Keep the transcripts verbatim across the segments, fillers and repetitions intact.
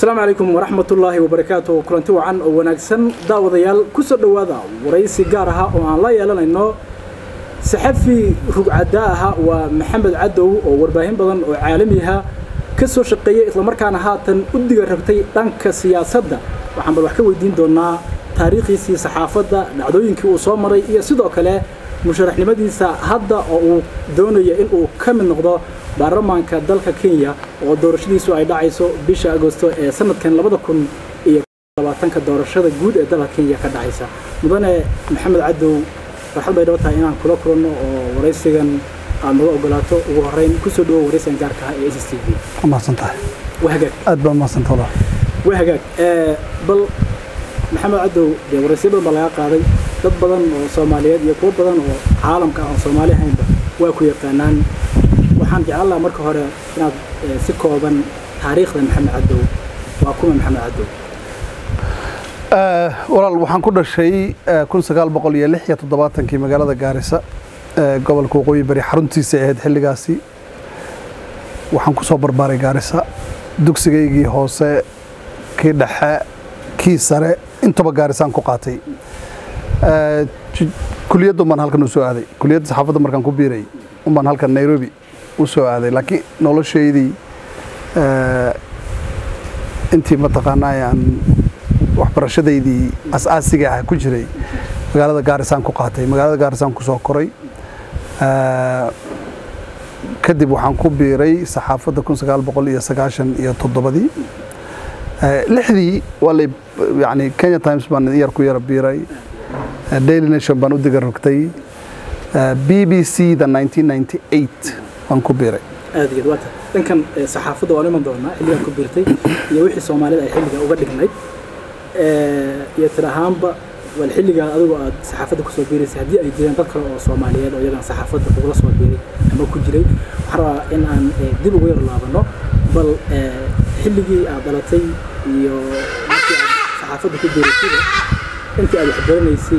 السلام عليكم ورحمة الله وبركاته. كلنتي وعن وناكسن داوديال كسر دوادا ورئيس جارها وعن لا يلا إنه سحفي رجعداها ومحمد عدو وورباهين بدن وعالميها كسر شقية إطلاع مركان هاتن ودي ربتي تنك سياسة ده وحن بروح كوي دين دونا تاريخي سي صحافة ده نعدوين كي وصامري يسدوا كله مشارح نمديسا هذا أو دونه ينقو كم النقطة برلمانka dalka Kenya oo doorashadiisu ay dhacayso bisha Agoosto ee sanadkan laba kun iyo labaatanka doorashada guud ee dalka Kenya ka dhacaysa mudane Maxamed Cadow waxaan bay dhawtaa inaan kula kulano oo wareysigan aan uga ogolaato ugu horeyn ku soo dhawo wareysigan gaarka ah ee S S T V ma santahay wahagaag aad baa ma santahay wahagaag ee bal Maxamed Cadow ee wareysiga bal laga qaaday dad badan oo Soomaaliyeed iyo kuwa badan oo caalamka ah oo Soomaali ahaynba waa ku yaqaanaan waxaan jeclahay marka hore inaad si kooban taariikhda Maxamed Cadow waa kuma Maxamed Cadow ee walaal waxaan ku dhashay kun sagaal boqol iyo lix iyo toddobaatan kii magaalada Gaarisa ee gobolka Waqooyi Bari xaruntiisa ahayd xilligaasi waxaan ku soo barbaaray Gaarisa dugsigaygii hoose kii dhexe kii sare intaba Gaarisaan ku qaatay ee kuliyadda man halkan u soo aaday kuliyadda saxaafadda markaan ku biiray uman halkan Nairobi وسو هذا لكن نقول شيء دي آه أنتي ما تقنعي عن وحبر شدي دي أساسي جاه كجري مقالة جارسان كقاتي مقالة جارسان كسو كوري آه كدي بوحان كوبيري صحافة دكون سقال بقول يا سقاشن يا تضبدي آه لحدي ولا يعني كينيا تايمز بان يركو يربيري ديلي نيشن بانو دقرقتي بي بي سي the nineteen ninety-eight aan ku biiray aad iyo wata dankan saxaafadda waa niman doona xilliga ku biirtay iyo wixii Soomaalida ay xilliga uga dhignayd ee iyo tirahaanba wal xilliga adigu aad saxaafadda ku soo biirisay hadii ay jireen dad kale oo Soomaaliyeed oo iyaga saxaafadda uga soo biiray ama ku jiray waxa in aan dib ugu yar laabano bal xilligii aad dhalatay iyo markii aad saxaafadda ku biirisay intii aad waxbaranaysay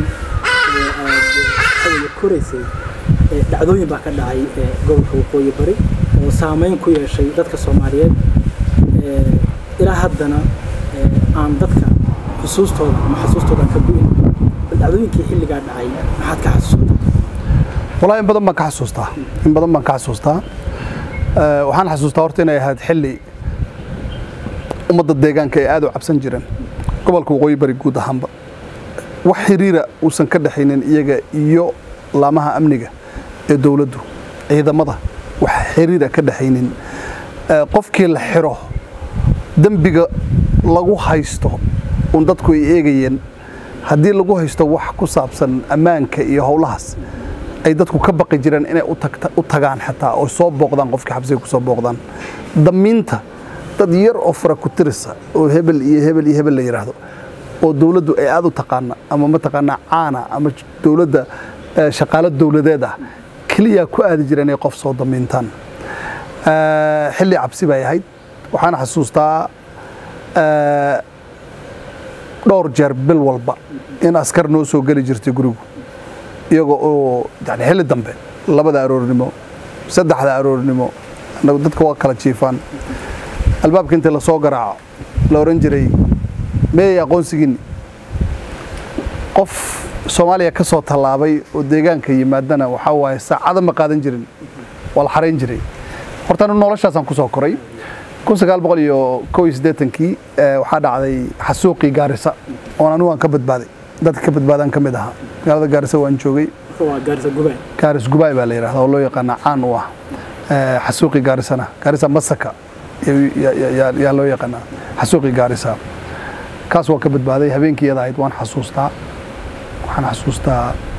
aad koraysay dhacdooyin baa ka dhacay gobolka Waqooyi Bari oo saameyn ku yeeshay dadka Soomaaliyeed ee ilaa haddana aan dadka xusuustooda ama xusuustooda ka buuxin dhacdooyinkii xilliga dhacay maxaad ka xasuustaa walaal in badan ma ka xasuustaa in badan ma ka xasuustaa ee waxaan xasuustaa horta inay ahayd xilli ummadda deegaanka ay aad u cabsan jireen gobolka Waqooyi Bari guud ahaanba wax xiriira uusan ka dhaxaynin iyaga iyo laamaha amniga ee dawladdu ciidamada wax xiriira ka dhaxaynin qofkii la xiro dambiga lagu haysto oo dadku ay eegayeen hadii lagu haysto wax ku saabsan ammaanka iyo howlahaas ay dadku ka baqi jireen inay u tagta u tagaan xataa oo soo booqdaan qofkii xabsiga ku soo booqdaan damiinta dad yar oo fara ku tirisa oo hebel iyo hebel iyo hebel la yiraahdo oo dawladdu ay aad u taqaan ama ma taqaan caana ama dawladda shaqaale dawladeed ah kaliya ku aadi jireen ay qof soo damiintaan ee xilli cabsi bay ahayd waxaan xasuustaa ee dhowr jeer bil walba in askar noo soo gali jirtay gurigu iyagoo oo yani xilli dambe labada aroornimo saddexda aroornimo anagu dadka waa kala jiifaan albaabka inta la soo garaaco la oran jiray mee aqoonsigin qof Soomaaliya ka soo talaabay oo deegaanka yimaadana waxa waay saacada ma qaadan jirin wal xareen jiray horta noloshaas aan ku soo koray kun sagaal boqol iyo kow iyo siddeetan kii waxa dhacday xasuuqii Gaarisa oo anu aan ka badbaaday dadka ka badbaadan kamid aha magaalada Gaarisa waan joogay waa Gaarisa Gubay Gaarisa Gubay baa la yiraahdaa oo loo yaqaan caan u ah ee xasuuqii Gaarisana Gaarisa Masaka ya ya loo yaqaan xasuuqii Gaarisa kaas waa ka badbaaday habeenkii iyada ahayd waan xasuustaa waxaan xasuustaa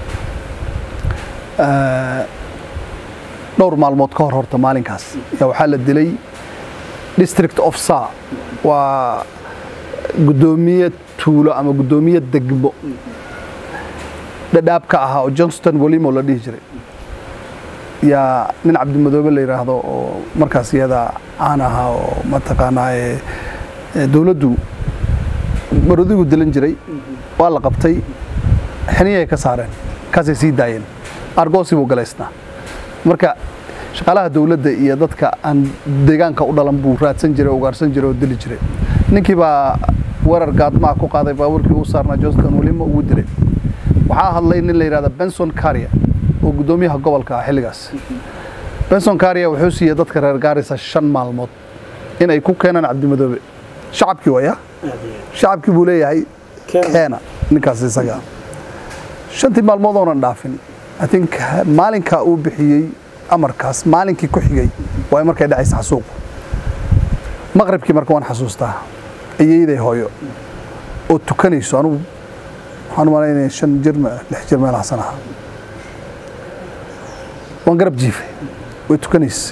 ee dhowr maalmood ka hor horta maalinkaas yaa waxa la dilay district of Sa waa gudoomiye tuulo ama gudoomiye degmo dadaabka ah oo Johnston Wolimo la dhihi jiray yaa nin Cabdi Madoobe la yiraahdo oo markaas iyada aan ahaa oo ma taqaanaa dawladdu maradigu dilan jiray waa la qabtay xaniye ka saareen kaasay sii daayeen argoosi buu galaysnaa marka shaqaalaha dawladda iyo dadka aan deegaanka u dhalan buu raadsan jiray oo gaarsan jiray oo dili jiray ninkii baa weerar gaadma ku qaaday baabuurkii uu saarnaa Joskan Wilima ugu dilay waxaa hadlay nin la yiraahdo Benson Karia oo gudoomiyaha gobolka xilligaas Benson Karia wuxuu siiyay dadka reer Gaarisa shan maalmood in ay ku keenaan Cabdi Madoobe shacabkii waya shacabkii buu leeyahay keena ninkaas isaga shantii maalmood oo dhaafin I think maalinka uu bixiyay amarkaas maalinkii ku xigay way markay dhacaysa xasuuq maqribkii markii waan xasuustaa ayeeyday hooyo oo tukanayso anu waxaan maleynaa shan jirma lix jirma la sanaha waan garab jiifay way tukanaysay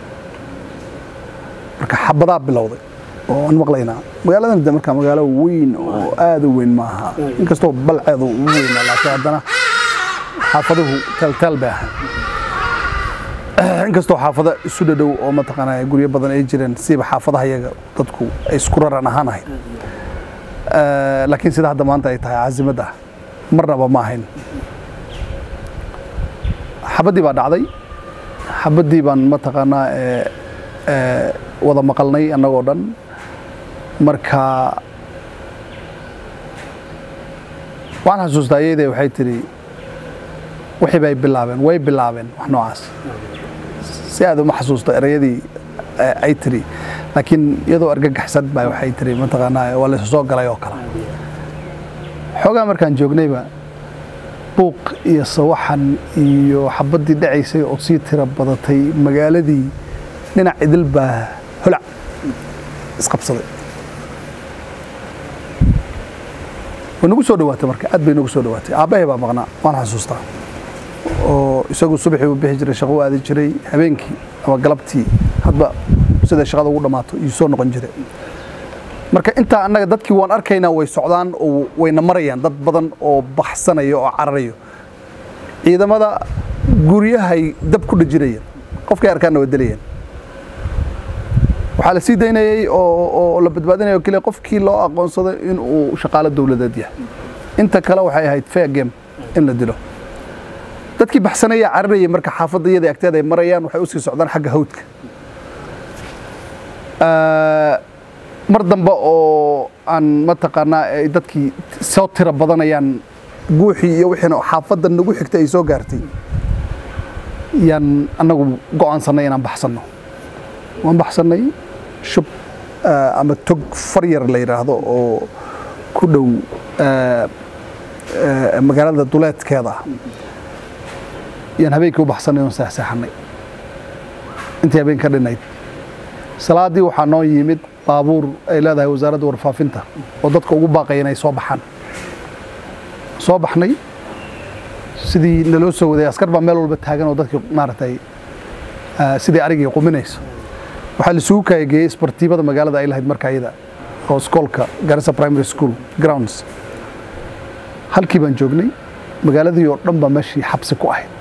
marka xabadaa bilowday oo aan maqlaynaa magaaladan marka magaalo weyn oo aad u weyn maaha inkastoo balceedu u weyn laakiin haddana xaafaduhu taltal baa inkastoo xaafada isu dhadow oo ma taqaanaa guriyo badan ay jireen siiba xaafadaha iyaga dadku ay isku raran ahaanahay laakiin sida hadda maanta ay tahay caasimada marnaba ma ahayn xabadii baa dhacday xabadii baan ma taqaanaa wada maqalnay annagoo dhan marka waxaan xasuustaa ayeeyday waxay tiri wixii bay bilaabeen way bilaabeen wax noocaas si aad uma xasuusto erayadii ay tiri laakiin iyadoo argagaxsan baa waxay tiri ma taqaanaa waa la soo galay oo kale xogaa markaan joognayba buuq iyo sawaxan iyo xabadii dhacaysay oo sii tira badatay magaaladii dhinac idil baa holac isqabsaday wanagu soo dhawaatay marka aad bay nagu soo dhawaatay aabahay baa maqnaa waan xasuustaa oo isagu subaxii uu bixi jiray shaqo aadi jiray habeenkii ama galabtii hadba sida shaqada ugu dhamaato iyo soo noqon jiray marka inta annaga dadkii waan arkaynaa way socdaan oo wayna marayaan dad badan oo baxsanaya oo cararayo ciidamada guryahay dab ku dhajirayeen qofkay arkaana way dilayeen waxaa la sii daynayay oo la badbaadinayo kaliya qofkii loo aqoonsaday in uu shaqaale dawladeed yahay inta kale waxay ahayd fair game in la dilo dadkii baxsanaya cararayay marka xaafadda iyada agteeda ay marayaan waxay u sii socdaan xagga hawdka mar dambe oo aan ma taqaanaa ay dadkii soo tira badanayaan guuxii iyo wixii xaafadda nagu xigtay ay soo gaartay yaan annagu go'aansanay inaan baxsanno waan baxsanay shub ama tog faryar la yiraahdo oo ku dhow magaalada duleedkeeda yaan habeenkii u baxsanay oo saxsaxnay intii habeen ka dhinayd salaadii waxaa noo yimid baabuur ay leedahay wasaaradda warfaafinta oo dadka ugu baaqay inay soo baxaan soo baxnay sidii naloo soo waday askar baa meel walba taagan oo dadkii maaragtay sidii arigii quminayso waxaa la isugu kaageeyey isbartiibada magaalada ay lahayd marka iyada oo iskoolka Garissa Primary School grounds halkii baan joognay magaaladii oo dhan baa meeshii xabsi ku ahayd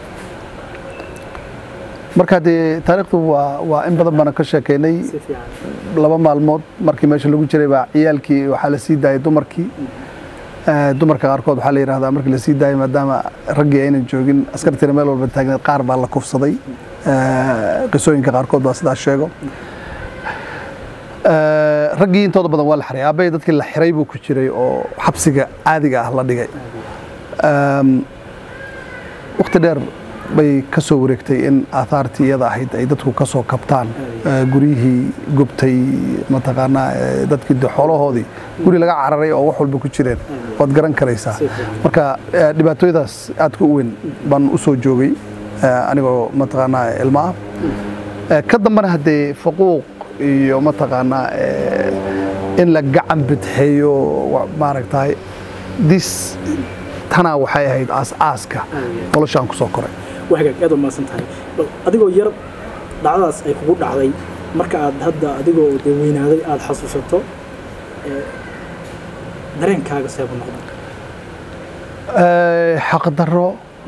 marka dee taariikhdu waa waa in badan baan ka sheekeynay laba maalmood markii meesha lagu jiray baa ciyaalkii waxaa la sii daayay dumarkii dumarka qaarkood waxaa la yiraahdaa markii la sii daayay maadaama raggii aynan joogin askartiina meel walba taagneed qaar baa la kufsaday qisooyinka qaarkood baa sidaas sheego raggii intooda badan waa la xiray aabay dadkii la xiray buu ku jiray oo xabsiga caadiga ah la dhigay waqti dheer bay ka soo wareegtay in aahaartii iyada ahayd ay dadku ka soo kabtaan guryihii gubtay mataqaanaa dadkii xoolahoodii guri laga cararay oo wax walba ku jireen waad garan karaysaa marka dhibaatooyadaas aadka u weyn baan u soo joogay anigoo mataqaanaa ilma ah ka dambana haddee faquuq iyo mataqaanaa in la gacan bidxeeyo maaragtahay dis tana waxay ahayd aas-aaska noloshaan ku soo koray وحاجة كذا ما سنتهاي أديكو يرب دعاس أي كبر دعاي مركا هذا أديكو دوين هذا الحصوصته درين كاغا سيبون نقطة حق الضرو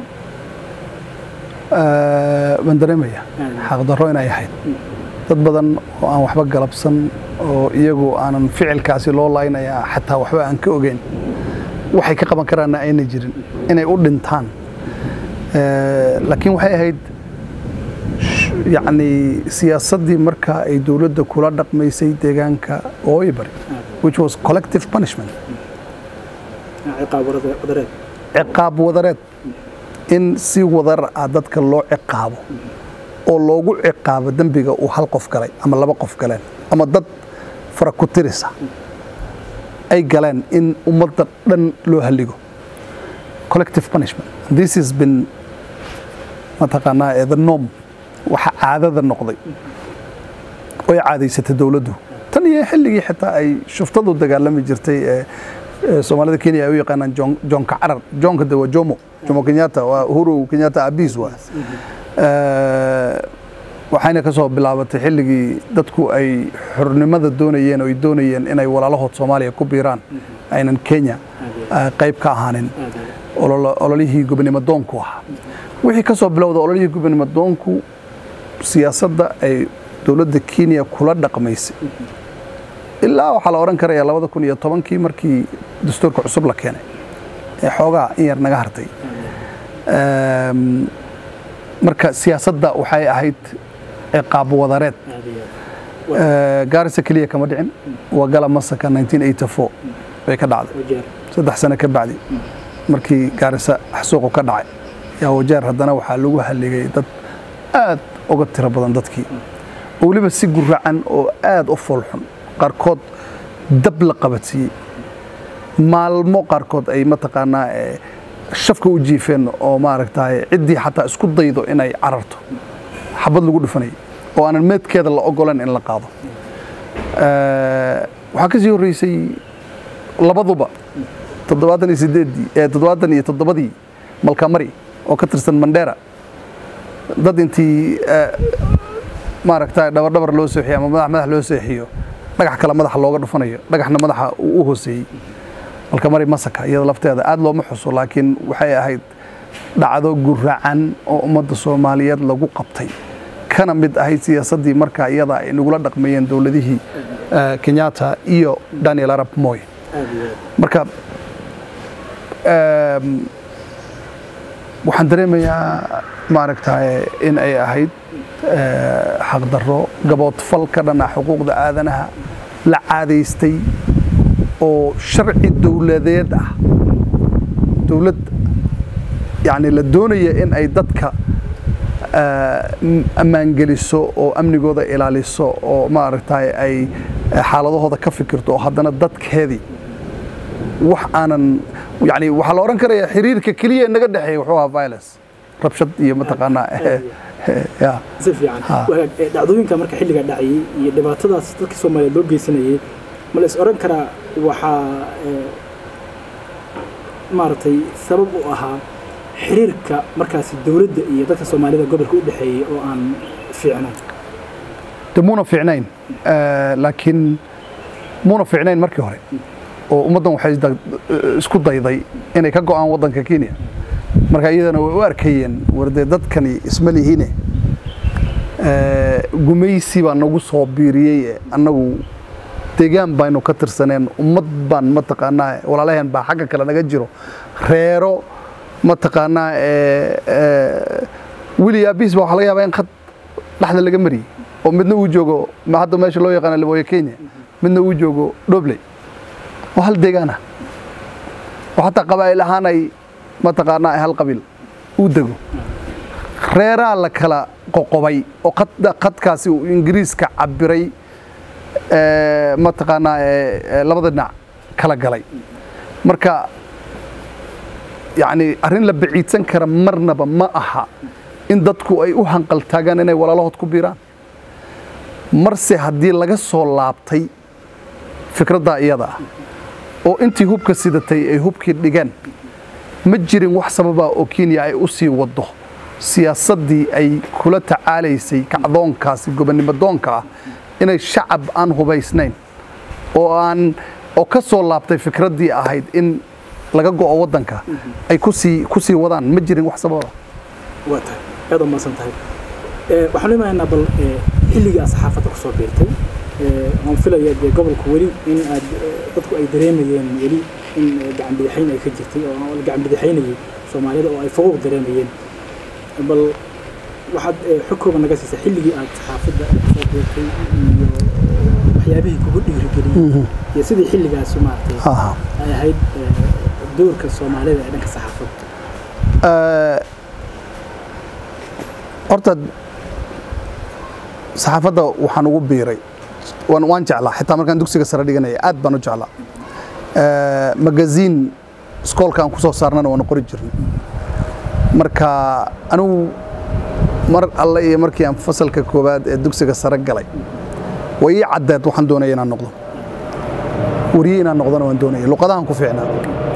من دريمية حق الضرو إن أي حد تبدأ أنا وحبك قلبسن ويجو أنا فعل كاسي لولا إن حتى وحبك أنك أوجين وحي كقبل كرنا أي نجرين إن يقول دنتان laakiin waxay ahayd يعني سياسة مركا أي دولة كلها رقم يسيد ديجانك أويبر which was collective punishment عقاب وضرات عقاب وضرات إن سي وضر عددك الله عقابه أو لوجو عقاب دنبيجا وحلقف كلاي أما لا بقف كلام أما ضد فرقترسة أي كلام إن أمضت لن لو هلجو collective punishment this has been ما تقنا the norm وعادة النقضي وعادة ستدولده تاني حلقي حتى أي شفتوا الدجال لما جرتي سوماليدا كينيا أو يقانا جون جون كعرر جون كده وجومو جومو كينياتا وهورو كينياتا أبيز وا وحين كسب بلعبة حلقي دتكو أي حرنمذ الدونيين أو الدونيين إن أي ولا له سوماليا كبيران أين كينيا قيب كهانين ololihii gobonnimadoonku ah wixii ka soo bilowday ololihii gobonnimadoonku siyaasadda ay dawladda Kenya kula dhaqmaysay ilaa waxa la oran karayaa laba kun iyo toban kii markii dastuurka cusub la keenay ee xoogaa in yar naga hartay marka siyaasadda waxay ahayd ciqaab wadareed Garissa kaliya kama dhicin waa gala masaka nineteen eighty-four bay ka dhacday saddex sano ka bacdi markii Garissa xasuuq ka dhacay yaa wajeer haddana waxa lagu haligay dad aad uga tiro badan dadkii oo waliba si guracan oo aad u fulxun qarkood dab la qabatay maalmo qarkood ay ma taqaanaa shafka u jiifeen oo ma aragtay cidii xataa isku daydo inay cararto xabad lagu dhufanay oo aan meedkeeda la ogolan in la qaado ee waxa ka sii horeysay labaduba toddobaatan iyo sideed ee toddobaatan iyo toddobadii malka mari oo ka tirsan Mandera dad intii ma aragtay dhabar dhabar loo sooxiyo ama madax madax loo sooxiyo dhagax kala madax looga dhufanayo dhagaxna madaxa uu u hooseeyay malka mari masaka iyada lafteeda aad looma xuso laakiin waxay ahayd dhacdo guracan oo ummadda Soomaaliyeed lagu qabtay kana mid ahayd siyaasadii marka iyada ay nagula dhaqmayeen dawladihii Kenyatta iyo Daniel Arap Moi marka waxaan dareemayaa ma aragtay in ay ahayd xaq darro gabood fal ka dhana xuquuqda aadanaha la caadaystay oo sharci dawladeed ah dawlad yani la doonaya in ay dadka amaan geliso oo amnigooda ilaaliso oo ma aragtay ay xaaladahooda ka fikirto oo haddana dadkeedii wax aanan يعني waxa la oran karayaa xiriirka kaliya naga dhaxay wuxuu ahaa violence rabshad iyo ma taqaana ya si fiican dhacdooyinka marka xilliga dhacay iyo dhibaatadaas dadka Soomaaliyeed loo geysanayay ma la is oran karaa waxa maartay sabab u ahaa xiriirka markaas dawladda iyo dadka Soomaalida gobolka u dhaxeeyay oo aan fiicnayn damuna fiicnayn laakiin muna fiicnayn markii hore oo ummadan waxay isku dayday inay ka go'aan wadanka Kenya marka iyadana way u arkayeen warday dadkani ismalihiine ee gumaysi baa nagu soo biiriyay anagu deegaan baynu ka tirsaneen ummad baan ma taqaanaa walaalahan baa xagga kale naga jiro reero ma taqaanaa ee wili abis baa waxa laga yaabaa in qad dhaxda laga mariyay oo midna uu joogo ma hadda meesha loo yaqaan Laboya Kenya midna uu joogo Dobley وهل ديجانا وحتى قبائل هاني ما تقارنا هل قبيل ودقوا خيرا لكلا قوقبي وقد قد كاسي إنجليز كعبري اه ما تقارنا اه لبضنا كلا قلي مركا يعني أرين لبعيد سنكر مرنا بما أها إن دتكو أي أوهن قل تاجنا ولا الله تكبيرا مرسي هدي لجا صلابتي فكرة ضائعة oo intii hubka sidatay ay hubkii dhigan ma jirin wax sababa oo Kenya ay u sii wado siyaasadii ay kula tacaalaysay kacdoonkaasi gobonnimadoonka inay shacab aan hubaysnayn oo aan oo ka soo laabtay fikradii ahayd in laga go'o wadanka ay ku sii ku sii wadaan ma jirin wax sababa wata aad ma santahay ee waxaan leeyahay bal xilliga asxaafada ku soo beertay aan filayaa de gobolka wali in aad dadku ay dareemayeen wali in gacan bidixayn ay ka jirtay oo gacan bidixaynayay Soomaalida oo ay fooq dareemayeen bal waxaad xukuuma naga siisay xilligii aad saxaafadda soo beertay iyo waxyaabihii kugu dhiirigeliyey iyo sidii xilligaas maartay ay ahayd doorka Soomaalida ee dhanka saxaafadda horta saxaafadda waxaan ugu biiray waan waan jeclaa xitaa markaan dugsiga sare dhiganay aad baan u jeclaa magazine iskoolka aan ku soo saarnana waan qori jirnay marka anigu mar alla iyo markii aan fasalka koobaad ee dugsiga sare galay way caddeed waxaan doonayay inaan noqdo wariye inaan noqdona waan doonayay luqadahan ku fiicnaa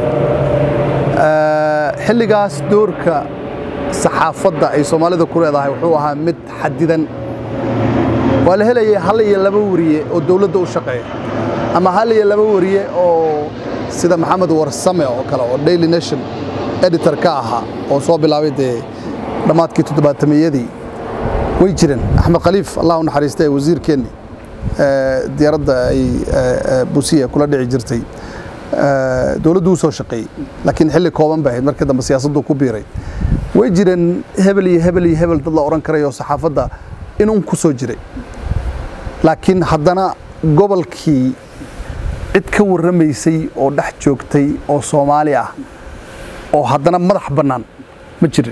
xilligaas doorka saxaafadda ay Soomaalida ku leedahay wuxuu ahaa mid xadidan waa la helayay hal iyo laba wariye oo dawladda u shaqeeya ama hal iyo laba wariye oo sida Maxamed Warsame oo kale oo Daily Nation editor ka ahaa oo soo bilaabay de dhamaadkii toddobaatameeyadii way jireen Axmed Khaliif Allah u naxariistay wasiirkeeni ee diyaaradda ay buusiya kula dhici jirtay dawladdu soo shaqeeyay laakiin xilli kooban baa markii dambe siyaasaddu ku biiray way jireen hebel iyo hebel iyo hebel dad la oran karayo saxaafadda inuu ku soo jiray laakiin haddana gobolkii cid ka warramaysay oo dhex joogtay oo Soomaali ah oo haddana madax bannaan ma jirin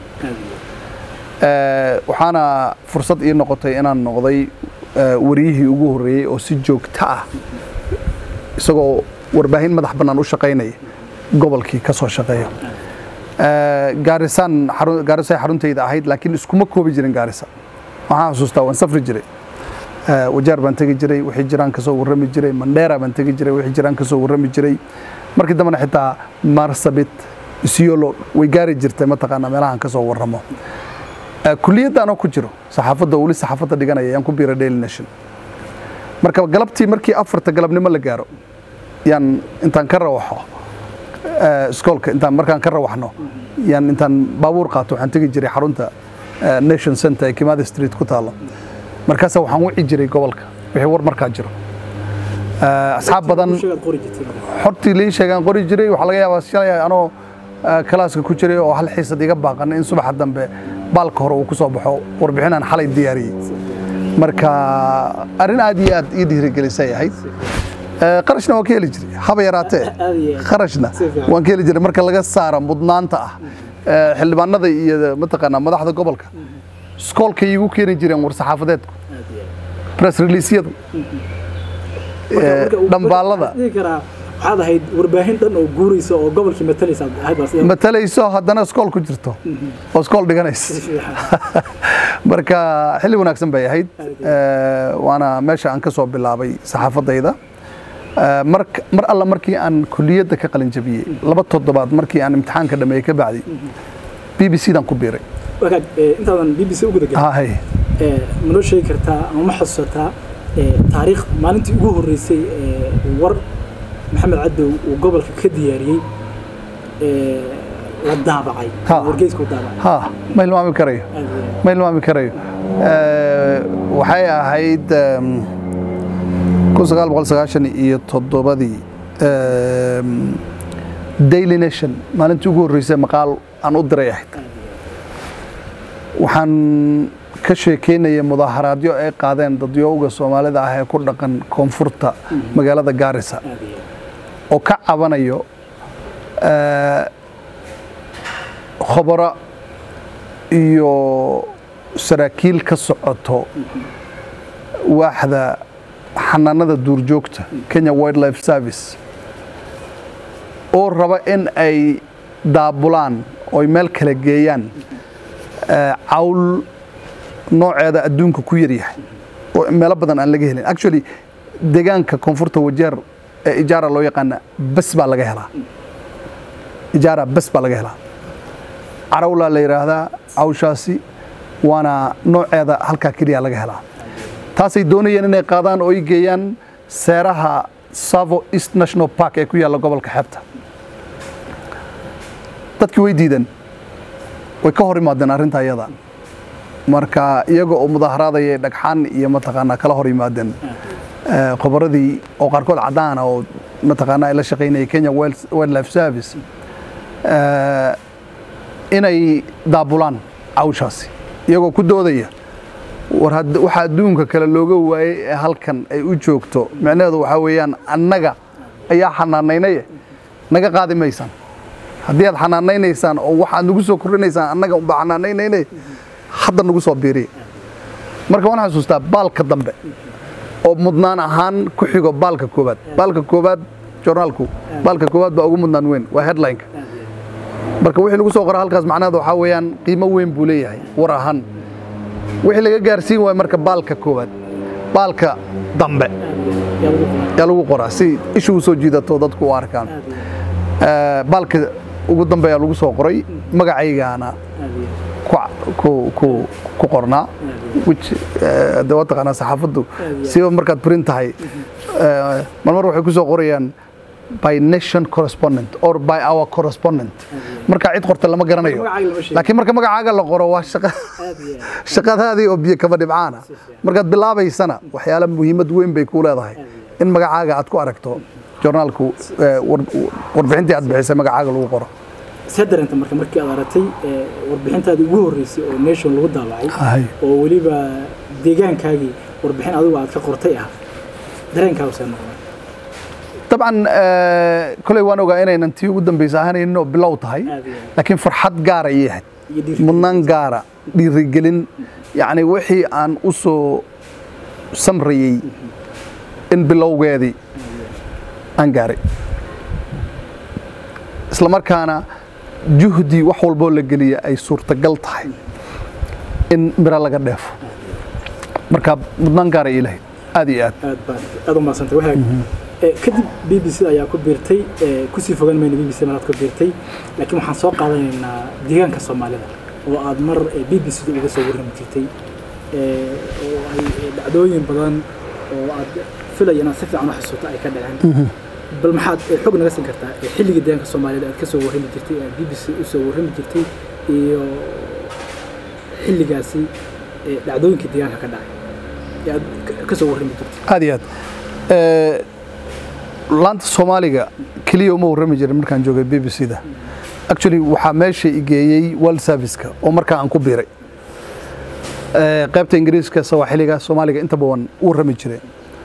waxaana fursad ii noqotay inaan noqday wariyihii ugu horreeyay oo si joogto ah isagoo warbaahin madax bannaan u shaqaynaya gobolkii ka soo shaqeeya gaarisan gaarisay xaruntayda ahayd laakiin iskuma koobi jirin gaarisa waxaan xasuustaa waan safri jiray wajaar baan tagi jiray wixii jiraan ka soo warrami jiray Mandera baan tagi jiray wixii jiraan ka soo warrami jiray markii dambana xitaa Marsabit Isiolo way gaari jirtay ma taqaana meelahan ka soo warramo kulliyadda aan ku jiro saxaafadda wali saxaafadda dhiganaya aan ku biiray Daily Nation marka galabtii markii afarta galabnimo la gaaro yaan intaan ka rawaxo iskoolka intaan markaan ka rawaxno yaan intaan baabuur qaato waxaan tagi jiray xarunta Nation Center ee Kimathi Street ku taalo markaas waxaan wixii jiray gobolka wixii war markaa jiro asxaab badan hortii lii sheegan qori jiray waxa laga yaabaa shalay anoo kalaaska ku jiray oo hal xiisad iga baaqan in subax dambe baalka hore uu ku soo baxo warbixinaan xalay diyaariyay marka arin aad iyo aad ii dhiirigelisay ahayd qarashna waan ka heli jiray haba yaraatee qarashna waan ka heli jiray marka laga saaro mudnaanta ah xildhibaanada iyo mataqaana madaxda gobolka iskoolka igu keeni jireen war saxaafadeedku press release-yadu dambaalada waxaad ahayd warbaahin dhan oo guurayso oo gobolkii matalaysa ahayd matalayso haddana iskool ku jirto oo iskool dhiganaysa marka xilli wanaagsan bay ahayd waana meesha aan ka soo bilaabay saxaafadayda mar mar alla markii aan kulliyadda ka qalin jabiyay laba toddobaad markii aan imtixaanka dhameeyay ka bacdi B B C dan ku biiray wakaad intaadan B B C ugu dagaalay ee ma noo sheegi kartaa ama ma xasuusataa taariikh maalintii ugu horeysay war Maxamed Cadow oo gobolka ka diyaariyay ee la daabacay wargeysku daabacay ha ma ilmaami karayo ma ilmaami karayo ee waxay ahayd kun sagaal boqol sagaashan iyo toddobadii ee Daily Nation maalintii ugu horeysay maqaal aan u diray ahayd waxaan ka sheekeynayay mudaharaadyo ay qaadeen dadyowga Soomaalida ah ee ku dhaqan koonfurta magaalada Garissa oo ka cabanayo ee khobara iyo saraakiil ka socoto waaxda xanaanada duurjoogta Kenya Wildlife Service oo raba in ay daabulaan oo meel kala geeyaan cawl nooceeda adduunka ku yar yahay oo meelo badan aan laga helin actually deegaanka koonfurta wajeer ee ijaara loo yaqaan bas baa laga helaa ijaara bas baa laga helaa carawla la yiraahdaa cawshaasi waana nooceeda halka kaliya laga helaa taasay doonayeen inay qaadaan oo ay geeyaan seeraha Savo East National Park ee ku yaala gobolka xeebta dadkii way diideen way ka hor yimaadeen arrinta iyada marka iyaga oo mudaharaadaya dhagxaan iyo mataqaana kala hor yimaadeen qobaradii oo qaarkood cadaan oo mataqaana ay la shaqeynayay Kenya Wildlife Service inay daabulaan cawshaasi iyagoo ku doodaya war waxa adduunka kale looga waayay ee halkan ay u joogto macnaheedu waxa weeyaan annaga ayaa xanaanaynay naga qaadi maysan haddii aad xanaanaynaysaan oo waxa aad nagu soo kordhinaysaan annaga u xanaanaynay hadda nagu soo biiriy marka waan xasuustaa baalka dambe oo mudnaan ahaan ku xigo baalka koobaad baalka koobaad journalku baalka koobaad baa ugu mudnaan weyn waa headline marka wixii lagu soo qoray halkaas macnaheedu waxa weeyaan qiimo weyn buu leeyahay war ahaan wixii laga gaarsiin waayo marka baalka koobaad baalka dambe yaa lagu qoraa si ishu u soo jiidato dadku u arkaan baalka ugu dambe ayaa lagu soo qoray magacaygaana ku ku ku qornaa which dawaa taqaanaa saxaafaddu siba markaad print tahay marmar waxay ku soo qorayaan by nation correspondent or by our correspondent marka cid qorta lama garanayo laakiin marka magacaaga la qoro waa shaqa shaqadaadii oo biyo kaba dhibcaana markaad bilaabaysana waxyaalo muhiimad weyn bay ku leedahay in magacaaga aad ku aragto journalku warbixintii aad bixisay magacaaga lagu qoro sadaranta marka markii aad aratay warbixintaada ugu horeysay oo nation lagu daabacay oo waliba deegaankaagii warbixin adigu aad ka qortay ah dareenkaagu soo noqday طبعا كل وانا وقا inaynan tii ugu dambeysay ahaanayno bilow tahay laakiin farxad gaar ay yahay mudnaan gaara dhiirigelin yani wixii aan u soo samriyay in bilowgeedii aan gaaray isla markaana juhdi wax walbo la geliya ay suurtagal tahay in mira laga dheefo marka mudnaan gaar ay ilahay aad iyo aad aad u maasantay waxa kadib B B C ayaa ku biirtay ku sii fogaan mayna B B C maraad ku biirtay laakiin waxaan soo qaadanaynaa deegaanka Soomaalida oo aad mar B B C uga soo warrami jirtay oo ay dhacdooyin badan oo aad filayna si fiican u xasuusta ay ka dhaceen bal maxaad xog naga siin kartaa xilliga deegaanka Soomaalida aad ka soo warrami jirtay B B C u soo warrami jirtay iyo xilligaasi dhacdooyinka deegaanka ka dhacay aad ka soo warrami jirtay aad iyo aad ee laanta Soomaaliga kaliya uma warrami jirin markaan joogay B B C da actually waxa meesha igeeyay World Service-ka oo markaa aan ku biiray ee qaybta Ingiriiska Soomaaliga Soomaaliga inta badan u warrami jiray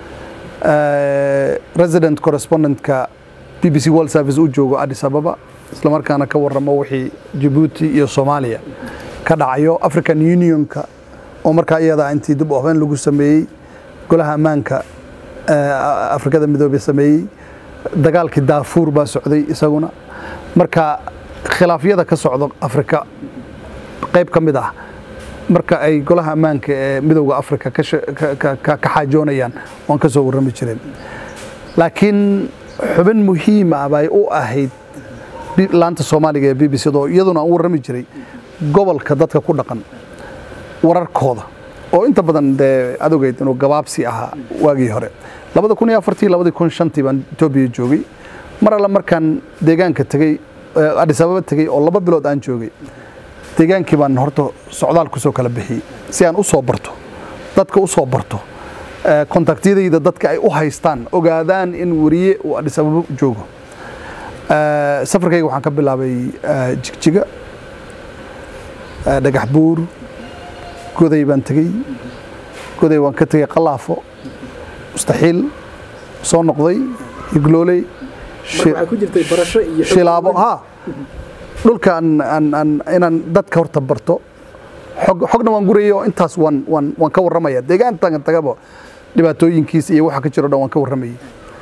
ee resident correspondent-ka B B C World Service u joogo Addis Ababa isla markaana ka warramo wixii Djibouti iyo Soomaaliya ka dhacayo African Union-ka oo markaa iyada intii dib u habeen lagu sameeyay golaha amaanka Afrikada Midoobay sameeyay dagaalkii Darfur baa socday isaguna marka khilaafyada ka socdo Afrika qayb kamid ah marka ay golaha amaanka ee midowga Afrika ka ka xaajoonayaan oo ka soo warrami jireen laakiin xubin muhiim ah bay u ahayd laanta Soomaaliga ee B B C do iyaduna u warrami jiray gobolka dadka ku dhaqan wararkooda oo inta badan adogeyd inuu gabaabsi ahaa waagii hore labada kun iyo afartii labada kun iyo shantii baan Itoobiya joogay mar alla markaan deegaanka tagay Addis Ababa tagay oo laba bilood aan joogay deegaankii baan horta socdaal ku soo kala bixiyay si aan u soo barto dadka u soo barto kontaktiyada dadka ay u haystaan ogaadaan in wariye uu Addis Ababa joogo safarkayga waxaan ka bilaabay Jigjiga dhagax buur goday baan tagay goday waan ka tagay Qalaafo mustaxiil soo noqday igloolay waxa ku jirtay barasho iyo shilaabo ha dhulkan aan aan inaan dadka horta barto xog xogna waan gurayo intaas waan waan waan ka warramaya deegaantan tagabo dhibaatooyinkiisa iyo waxa ka jiro dhan waan ka warramay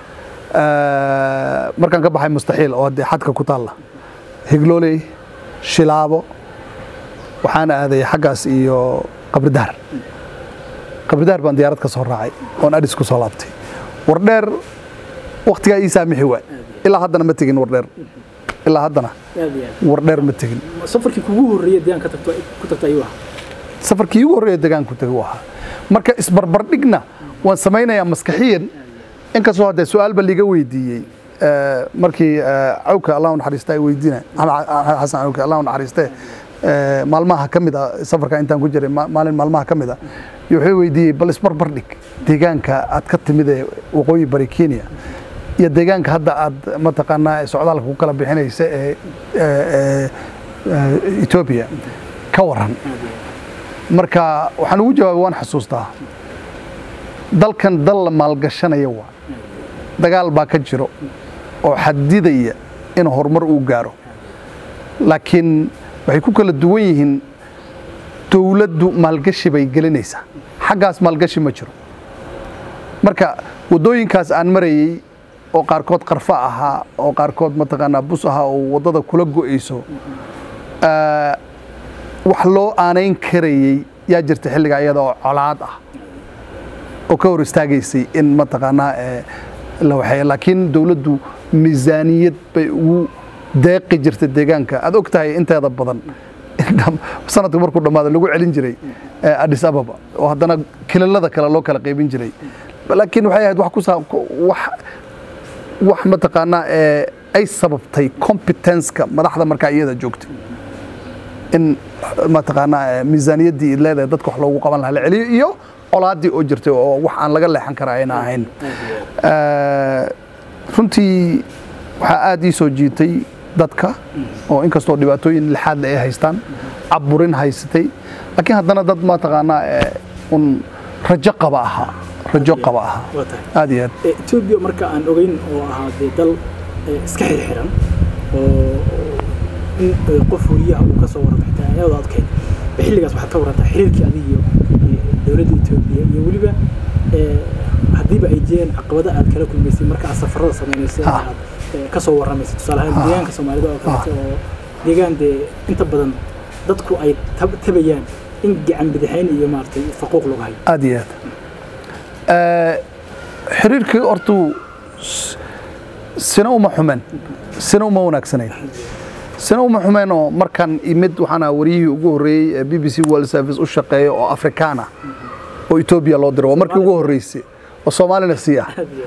ee markaan ka baxay mustaxiil oo hadda xadka ku taala igloolay shilaabo waxaan aaday xagaas iyo qabridaar qabridaar baan diyaarad ka soo raacay oo Addis ku soo laabtay wardheer waqtiga ii saamixi waa ilaa haddana ma tagin wardheer ilaa haddana wardheer ma tagin safarkii kugu horeeyay deegaanka tagto ku tagtay waa safarkii ugu horeeyay deegaanka ku tagay waa marka isbarbar dhigna waan sameeynayaa maskaxiyan in ka soo hadda su'aal bal liga weydiiyay markii awka Allah u naxariistay weydiina Xasan awka Allah u naxariistay maalmaha kamid ah safarka intaan ku jiray maalin maalmaha kamid ah wuxuu weydiiyay bal isbarbar dhig deegaanka aad ka timid ee waqooyi bari Kenya iyo deegaanka hadda aad ma taqaanaa socdaalka ku kala bixinaysa ee Ethiopia ka waran marka waxaan ugu jawaabay waan xasuustaa dalkan dal la maalgashanaya waa dagaal baa ka jiro oo xadidaya in horumar uu gaaro laakiin waxay ku kala duwan yihiin dawladdu maalgashi bay gelinaysaa xaggaas maalgashi ma jiro marka wadooyinkaas aan marayay oo qaarkood qarfa ahaa oo qaarkood mataqaanaa bus ahaa oo wadada kula go'ayso wax loo aanayn karayay yaa jirta xilliga iyada oo colaad ah oo ka hor istaagaysay in mataqaanaa la waxay laakiin dawladdu miisaaniyad bay ugu deeqi jirtay deegaanka aad og tahay inteeda badan sanadku markuu dhamaado lagu celin jiray Addis Ababa oo haddana kilalada kale loo kala qaybin jiray laakiin waxay ahayd wax ku wax wax mataqaanaa ay sababtay competence-ka madaxda markaa iyada joogtay in mataqaanaa miisaaniyaddii leedahay dadka wax loogu qaban lahaa la celiyo iyo colaadii oo jirtay oo wax aan laga leexan karaa ayna ahayn runtii waxaa aad ii soo jiitay dadka oo inkastoo dhibaatooyin lixaad ay haystaan caburin haysatay laakiin haddana dad mataqaanaa un rajo qaba ahaa rajo qaba ahaa aad iyo aad Ethiopia marka aan ogeyn oo ahaa dal iska xirxiran oo in qof wariyaha uu ka soo warramay xitaa ayada adkeyd xilligaas waxaad ka warantaa xiriirkii adiga iyo dawladda Ethiopia iyo waliba haddiiba ay jireen caqabado aad kala kulmaysay marka aad safarada samaynaysa aad ka soo warramaysay tusaale ahaan deegaanka Soomaalida oo kale oo deegaan de inta badan dadku ay tabayaan in gacan bidixayn iyo maartay faquuq lagu hayo aad iyo aad xiriirkii hortu sina uma xuman sina uma wanaagsanayn sina uma xuman oo markan imid waxaana wariyihii ugu horeeyay B B C World Service u shaqeeyo oo Afrikaana oo Ethiopia loo diray markii ugu horeysay oo Soomaalina siya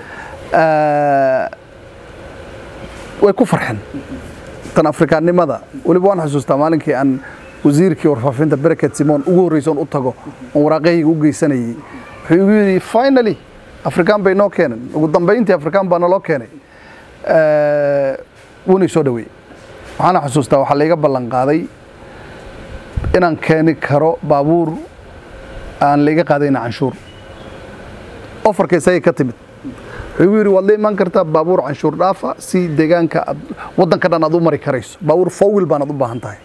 way ku farxan tan Afrikaanimada waliba waan xasuustaa maalinkii aan wasiirkii warfaafinta Barakat Simon ugu horeysan u tago oo waraaqayga u geysanayay wuxuu igu yiri finally Afrikaan bay noo keeneen ugu dambeyntii Afrikaan baa noo keenay ee wuu soo dhaweey waxaan xasuustaa waxa la iga ballan qaaday inaan keeni karo baabuur aan la iga qaadayna canshuur ofarkiisa ay ka timid wuxuu yiri waad leeman kartaa baabuur canshuur dhaafa si deegaanka wadanka dhan aad u mari karayso baabuur fowl baan u baahan tahay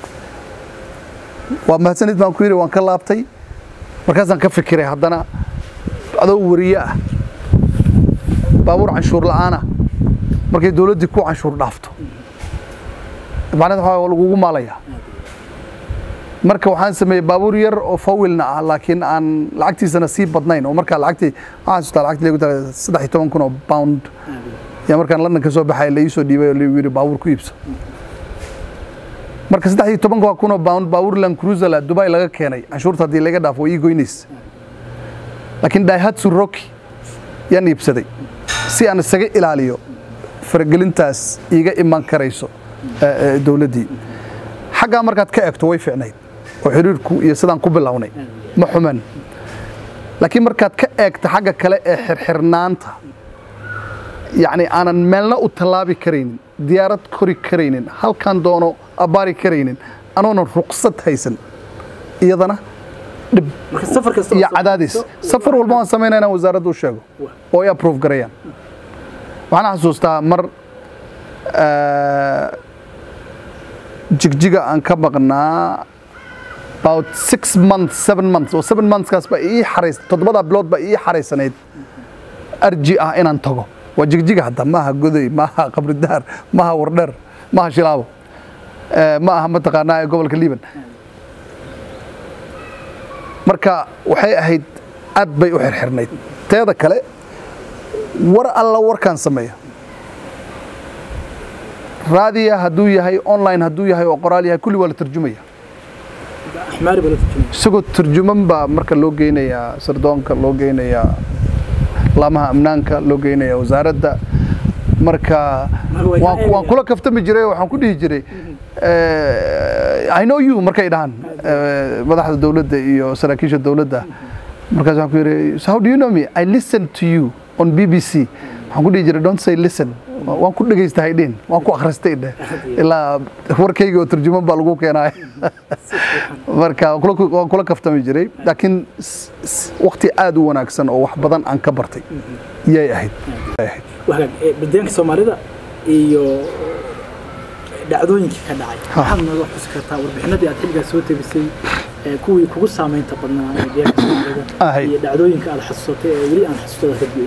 waa mahadsanid baan ku yiri waan ka laabtay markaasaan ka fikiray haddana adoo wariye ah baabuur canshuur la'aana markay dawladdu ku canshuur dhaafto macnaheedu waxa lagu maalaya marka waxaan sameeyay baabuur yar oo fawilna ah laakiin aan lacagtiisana sii badnayn oo marka lacagtii waxaan soo lacagtii lagu taray saddex iyo toban kun oo pound ya markaan London ka soo baxay la ii soo dhiibay oo la yiri baabuur ku iibso marka saddex iyo toban kun oo pound baabuur Land Cruiser la Dubai laga keenay canshuurta hadii laga dhaafo ii goynays laakiin Daihatsu Rocky yaan iibsaday si aan isaga ilaaliyo fargelintaas iiga iman karayso dawladdii xagga markaad ka eegto way fiicnayd oo xiriirku iyo sidaan ku bilownay ma xuman laakiin markaad ka eegto xagga kale ee xirxirnaanta yani aanan meelna u talaabi kareynin diyaarad kori kareynin halkan doono abaari kareynin anoona ruqsad haysan iyadana dib iyo cadaadis safar walba waan sameynaa wasaaraddu u sheego oo ay approve gareeyaan waxaan xasuustaa mar jigjiga aan ka maqnaa about six months seven months oo seven months kaas ba ii xareys todobada bilood ba ii xareysanayd arji ah inaan tago waa jigjiga hadda maaha goday maaha qabri daar maaha wardheer maaha shilaabo maaha mataqaanaa gobolka Liban marka waxay ahayd aad bay u xirxirnayd teeda kale war alla warkaan sameeyo raadiya haduu yahay online haduu yahay oo qoraal yahay kulli wala tarjumaya ahmaari wala tarjumaya isagoo tarjuman ba marka loo geenaya sardoonka loo geenaya lamaha amnaanka loo geenaya wasaaradda marka waan kula kaftami jiray waxaan ku dhihi jiray I know you markay dhahan madaxda dawladda iyo saraakiisha dawladda markaas waxaan ku yiri so how do you know me I listen to you on B B C waxaan ku dhihi jiray don't say listen waan ku dhageysta haydin waan ku akhristay dheh ilaa warkayga oo turjuman baa lagu keenay marka waan kula kaftami jiray laakiin waqti aad u wanaagsan oo wax badan aan ka bartay yay ahayd waxa bidaanka Soomaalida iyo dhacdooyinka ka dhacay waxaan naga xusi kartaa warbixinadii aad xilliga soo tabisay kuwii kugu saameynta badnaa ee bidaanka Soomaalida iyo dhacdooyinka aad xasuusatay ee wali aan xasuusto hadii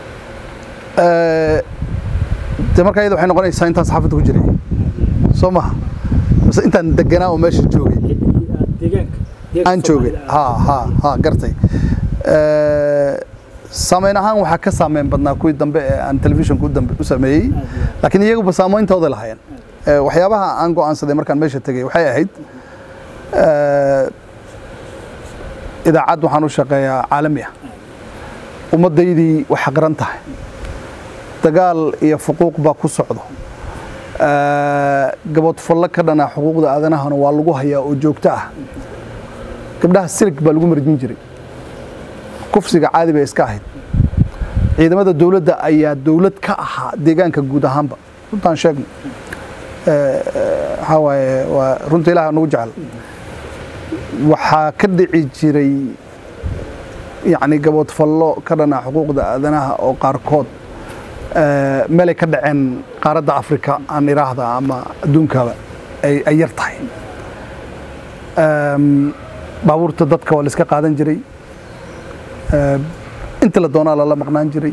ee de markaa iyada waxay noqonaysaa intaan saxaafadda ku jiray soo maha bas intaan deganaa oo meesha joogay deegaanka aan joogay ha ha ha gartay ee saameyn ahaan waxaa ka saameyn badnaa kuwii dambe ee aan telefishinka u dambe u sameeyey laakiin iyaguba saameyntooda lahaayeen waxyaabaha aan go'aansaday markaan meesha tagay waxay ahayd idaacad waxaan u shaqeeyaa caalami ah ummaddaydii wax xaqran tahay dagaal iyo xuquuq baa ku socdo gabadh fallo ka dhana xuquuqda aadanahana waa lagu hayaa oo joogto ah gabdhaha silig baa lagu marjin jiray kufsiga caadi bay iska ahayd ciidamada dawladda ayaa dawlad ka ahaa deegaanka guud ahaanba runtaan sheegno waxa waaye waa runta ilaaha nagu jecel waxaa ka dhici jiray yacni gabadh fallo ka dhana xuquuqda aadanaha oo qaarkood meelay ka dhaceen qaaradda Afrika aan iraahda ama adduunkaba ay ay yar tahay baabuurta dadka waa la iska qaadan jiray inta la doonaa la maqnaan jiray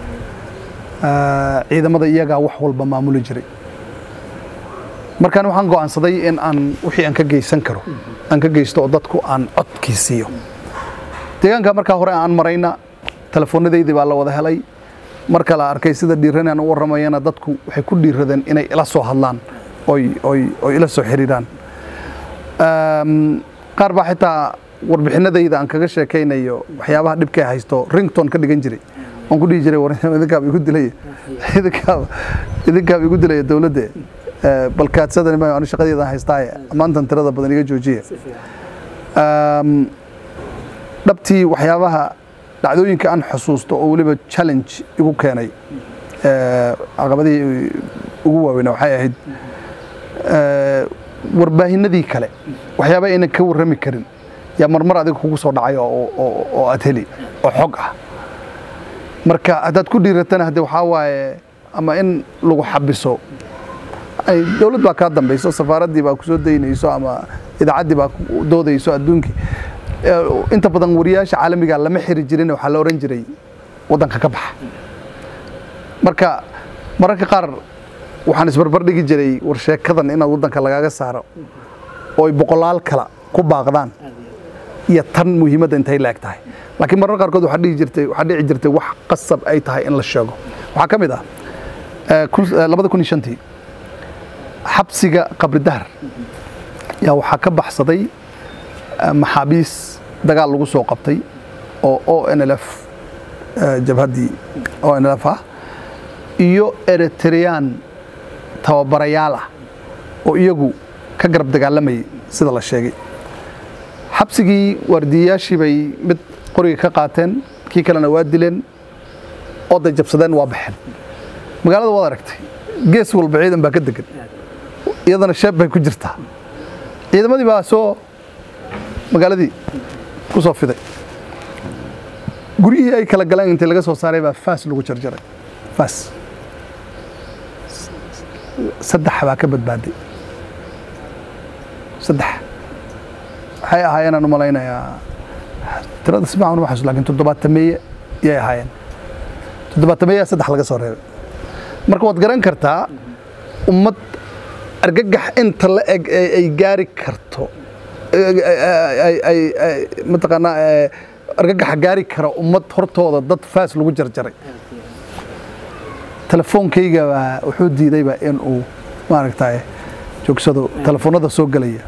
ciidamada iyaga wax walba maamuli jiray markaan waxaan go'aansaday in aan wixii aan ka geysan karo aan ka geysto oo dadku aan codkiisiyo deegaanka markaa hore aan marayna telefoonadaydi baa la wada helay marka la arkay sida dhiiranaan u waramayana dadku waxay ku dhiiradeen inay ila soo hadlaan oy oy oy ila soo xiriiraan um qaar baa xitaa warbixinadayda aan kaga sheekaynayo waxyaabaha dhibka haysto ringtone ka dhigan jiray aan ku dhigi jiray warnimada igu dilay idinka idinka igu dilay dawladda balkaadsadani ma aan shaqadeeda haystay amaantan tirada badan iga joojiye um dhabtii waxyaabaha dhacdooyinka aan xusuusto oo waliba challenge igu keenay ee aqabadii ugu waaweyn waxay ahayd ee warbaahinadii kale waxyaabo ayna ka warrami karin ya marmar adiga kugu soo dhacay oo oo aad heli oo xog ah marka hadaad ku dhiiratana hadii waxa waaye ama in lagu xabiso ay dawlad baa ka dambayso safaaradii baa ku soo deynayso ama idaacadii baa doodayso adduunka inta badan wariyaasha caalamiga lama xiri jirin waxa la oran jiray wadanka ka baxa marka mararka qaar waxaan isbarbar dhigi jiray war sheekadan in wadanka lagaga saaro oo ay boqolaal kala ku baaqdaan iyo tan muhiimada intay laagtahay laakiin mararka qaarkood waxa dhigi jirtay waxa dhici jirtay wax qasab ay tahay in la sheego waxa kamid ah laba kun iyo shan xabsiga qabri dahar yaa waxa ka baxsaday maxaabiis dagaal lagu soo qabtay oo O N L F jabhadii O N L F ah iyo Eritrean tababarayaal ah oo iyagu ka garab dagaalamay sida la sheegay xabsigii wardiyaashii bay mid qoriga ka qaateen kii kalena waa dileen oo day jabsadeen waa baxeen magaalada wada aragtay gees walba ciidan baa ka degan iyadana sheeb bay ku jirtaa ciidamadii baa soo magaaladii ku soo fiday guriyihii ay kala galeen inta laga soo saaray baa faas lagu jarjaray faas saddex baa ka badbaaday saddex waxay ahaayeen aan u malaynayaa tirada sibaan uma xasuus laakiin toddobaatameeye yay ahaayeen toddobaatameeye saddex laga soo reebay marka waad garan kartaa ummad argagax inta la eg ay gaari karto ay ay mataqaana argagax gaari kara ummad hortooda dad faas lagu jarjaray telefoonkayga wuxuu diidayba in uu maaragtay joogsado telefoonada soo galaya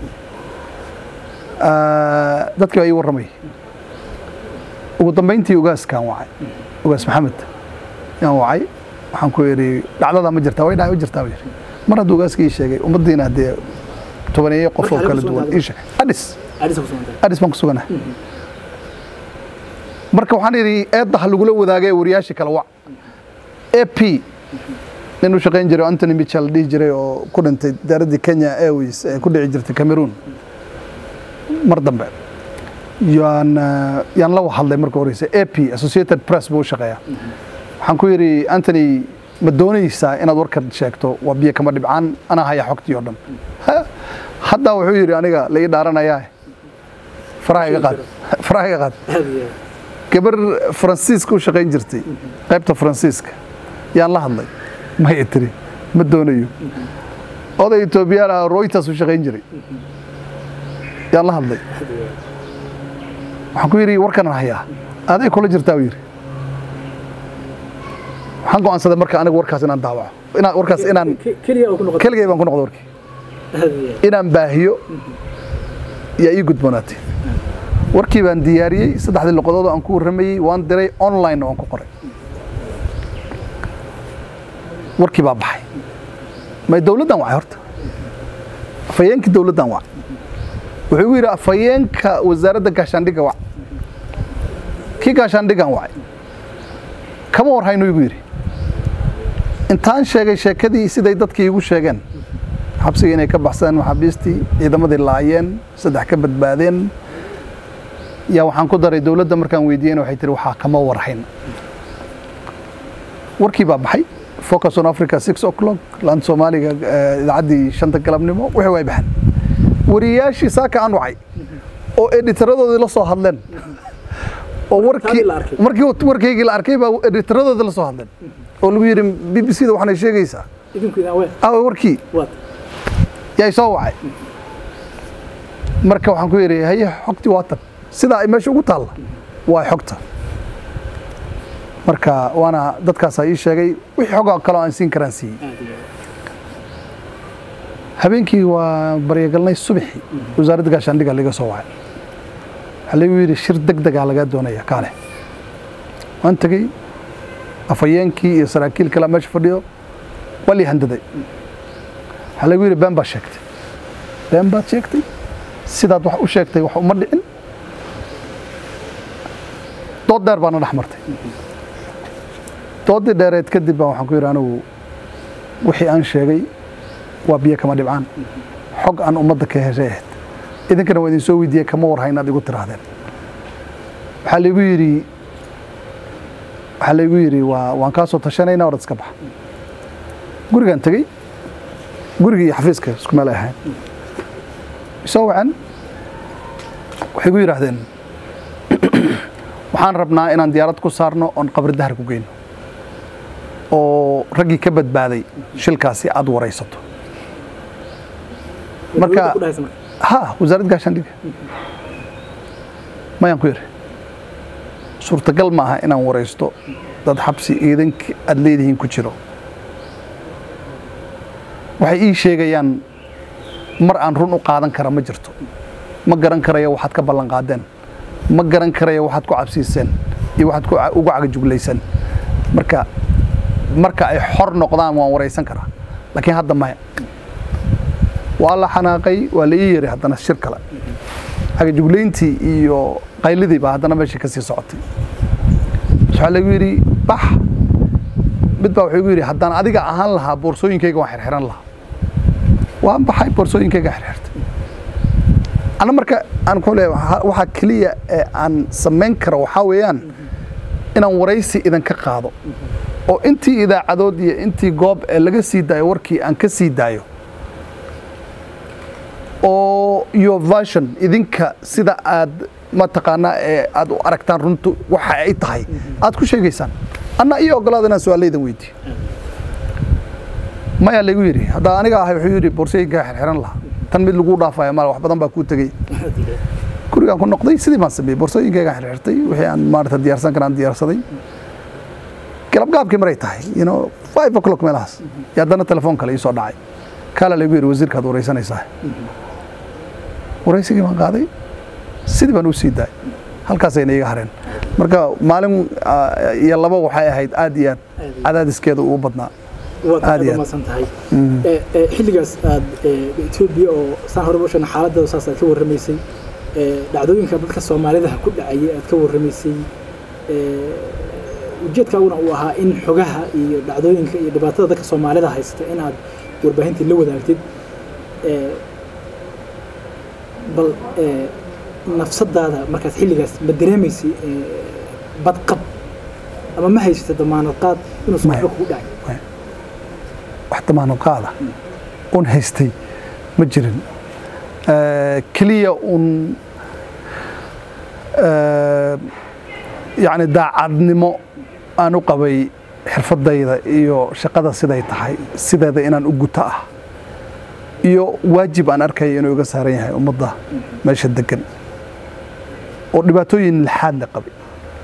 dadka ay waramay ugu dambeyntii ugaaskan wacay ugaas maxamed yaan wacay waxaan ku yiri dhacdada ma jirtaa way dhacay jirtaa way mar hadduu ugaaskii sheegay ummaddiina hadee tobaneeyo qof oo kala duwan isha adis adis baan ku suganahay marka waxaan yiri eedaha lagu la wadaagay wariyaasha kala wac A P nin u shaqayn jiray Anthony Mitchell dhigi jiray oo ku dhintay diyaaradii Kenya Airways ee ku dhici jirtay Cameroon mar dambe yaan yaan la hadlay markii horeysa A P Associated Press buu shaqeeyaa waxaan ku yiri Anthony ma doonaysaa inaad warkan sheegto waa biyo kama dhibcaan ana haya xogtii oo dhan hadda wuxuu yiri aniga la ii dhaaranayaa faraaga qaad faraaga qaad gabar Francisco shaqayn jirtay qaybta Francisca yaan la hadlay ma yitiri ma doonayo oday Ethiopia Reuters u shaqayn jiray yaan la hadlay waxaan ku yiri warkan hayaa aday kula jirtaa yiri waxaan go'aansaday marka aniga warkaas inaan daawaco inaan warkaas inaan kaliya baan ku noqdo warkii inaan baahiyo yaa ii gudboonaatay warkii baan diyaariyay saddexdii luqadood aan ku waramayay waan diray online oo aan ku qoray warkii baa baxay ma dawladdan waa horta afayeenka dawladdan waa wuxuu yiri afayeenka wasaaradda gaashaandhigga waa kii gaashaandhiggan waa kama war hayno igu yiri intaan sheegay sheekadii siday dadkii igu sheegeen xabsiga inay ka baxsadeen maxaabiistii ciidamadii laayeen saddex ka badbaadeen yaa waxaan ku daray dawladda markaan weydiiyeen waxay tiri waxa kama war hayno warkii baa baxay Focus on Africa six o'clock laan Soomaaliga idaacadii shanta galabnimo wixii way baxeen wariyaashii saaka aan wacay oo editoradoodii la soo hadleen oo warkii markii warkayga la arkay baa editoradoodii la soo hadleen oo lagu yiri B B C da waxay sheegaysaa idinku idaan weyn ah warkii yaa soo wacay marka waxaan ku yiri hay xogti waatan sida ay meesha ugu taal waa xogta marka waana dadkaas ay sheegay wixii xog kale aan siin karaan si habeenkii waa baryagalnay subaxii wasaaradda gaashaandhigga laga soo wacay waxa lagu yiri shir degdeg ah laga doonaya kaale waan tagay afayeenkii iyo saraakiil kale meesha fadhiyo wali handaday waxa lagu yiri baan ba sheegtay baan ba sheegtay sidaad wax u sheegtay wax uma dhicin dood dheer baan dhaxmartay doodii dheereed kadib baan waxaan ku yiri anigu wixii aan sheegay waa biyo kama dhibcaan xog aan ummadda ka heshay idinkana waa idin soo weydiiyay kama war haynaad igu tiraahdeen waxa lagu yiri waxa lagu yiri waa waan ka soo tashanaynaa war iska bax gurigan tagay gurigii xafiiska isku meel ahayn soo wacan waxay igu yiraahdeen waxaan rabnaa inaan diyaarad ku saarno on qabri dahar ku geyno oo ragii ka badbaaday shilkaasi aad waraysato marka ha wasaaradda gaashaandhigga ma yan ku yiri suurtagal ma aha inaan waraysto dad xabsi ciidanka aad leedihiin ku jiro waxay ii sheegayaan mar aan run u qaadan kara ma jirto ma garan karayo waxaad ka ballan qaadeen ma garan karayo waxaad ku cabsiiseen iyo waxaad ku ugu cagajuglaysan marka marka ay xor noqdaan waan waraysan karaa laakiin hadda ma waa la xanaaqay waa la yiri haddana shir kale cagajuglayntii iyo qaylidii baa haddana meesha ka sii socotay waxa lagu yiri bax mid baa wuxuu yiri haddaan adiga ahaan lahaa boorsooyinkayga waan xirxiran lahaa waan baxay boorsooyinkayga xirxirtay ana marka aan ku leeyahay waxa kaliya ee aan sameyn karo waxa weeyaan inaan waraysi idan ka qaado oo intii idaacadood iyo intii goob ee laga sii daayo warkii aan ka sii daayo oo your version idinka sida aad ma taqaanaa ee aad u aragtaan runtu waxa ay tahay aad ku sheegaysaan anna iyo ogolaadana su'aalayda weydii ma yaa lagu yiri hadda aniga ahay wuxuu yiri boorsayga xirxiran lahaa tan mid lagu dhaafay ma wax badan baa ku tagay kurigan ku noqday sidii ma sameeyay boorsooyinkayga xirxirtay wixii aan maarta diyaarsan karaan diyaarsaday galab gaabkii maray tahay you know five o'clock meelahaas yaa dana telefoon kale ii soo dhacay kala lagu yiri wasiirka aad waraysanaysaa waraysigii baan qaaday sidii baan u sii daay halkaas ay iga hareen marka maalin iyo laba waxay ahayd aad iyo aad cadaadiskeeda uu badnaa aad iyo ma santahay ee xilligaas aad Ethiopia oo san hore booshan xaaladda saas aad ka warramaysay ee dhacdooyinka dadka Soomaalida ku dhacay aad ka warramaysay ee ujeedkaaguna uu ahaa in xogaha iyo dhacdooyinka iyo dhibaatada dadka Soomaalida haysta in aad warbaahinta la wadaagtid ee bal ee nafsadaada markaas xilligaas ma dareemaysay badqab ama ma haysatay damaanad qaad inuu saxbo ku dhacay wax damaanad qaada un haystay ma jirin kaliya un يعني daacadnimo aan u qabay xirfadayda iyo shaqada siday tahay sideeda inaan u guto ah iyo waajib aan arkay inuu iga saaran yahay ummadda meesha degan oo dhibaatooyin laxaad la qabay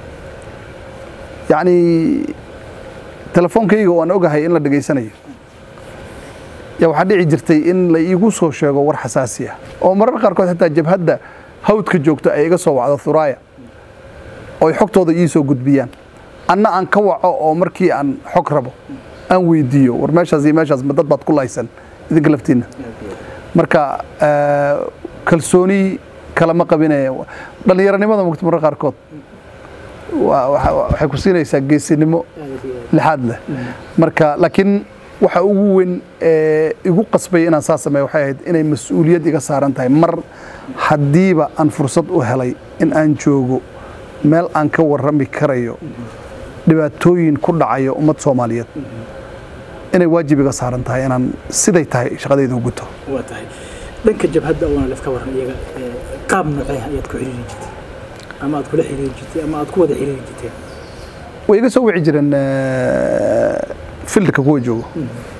yani telefoonkayga waan ogahay in la dhageysanayo ya waxa dhici jirtay in la iigu soo sheego war xasaasi ah oo marar qaarkood xitaa jabhadda hawdka joogto ay iga soo wacdo Thuraaya oo xogtooda ii soo gudbiyaan anna aan ka waco oo markii aan xog rabo aan weydiiyo war meeshaas iyo meeshaas ma dad baad ku laysan idinka laftiina marka kalsooni kala ma qabinaya dhalinyaranimada mugti marar qaarkood waxay ku siinaysaa geesinimo lixaad leh marka laakiin waxa ugu weyn ee igu qasbay inaan saas sameeyo waxay ahayd inay mas'uuliyad iga saaran tahay mar hadiiba aan fursad u helay in aan joogo meel aan ka warrami karayo dhibaatooyin ku dhacayo ummad Soomaaliyeed inay waajib iga saaran tahay inaan siday tahay shaqadayda u guto waa tahay dhanka jabhadda oo aan lafka waran iyaga qaab noocee ayaad ku xiriiri jirtay ama aad kula xiriiri jirtay ama aad ku wada xiriiri jirtay way iga soo wici jireen fieldka kuwa joogo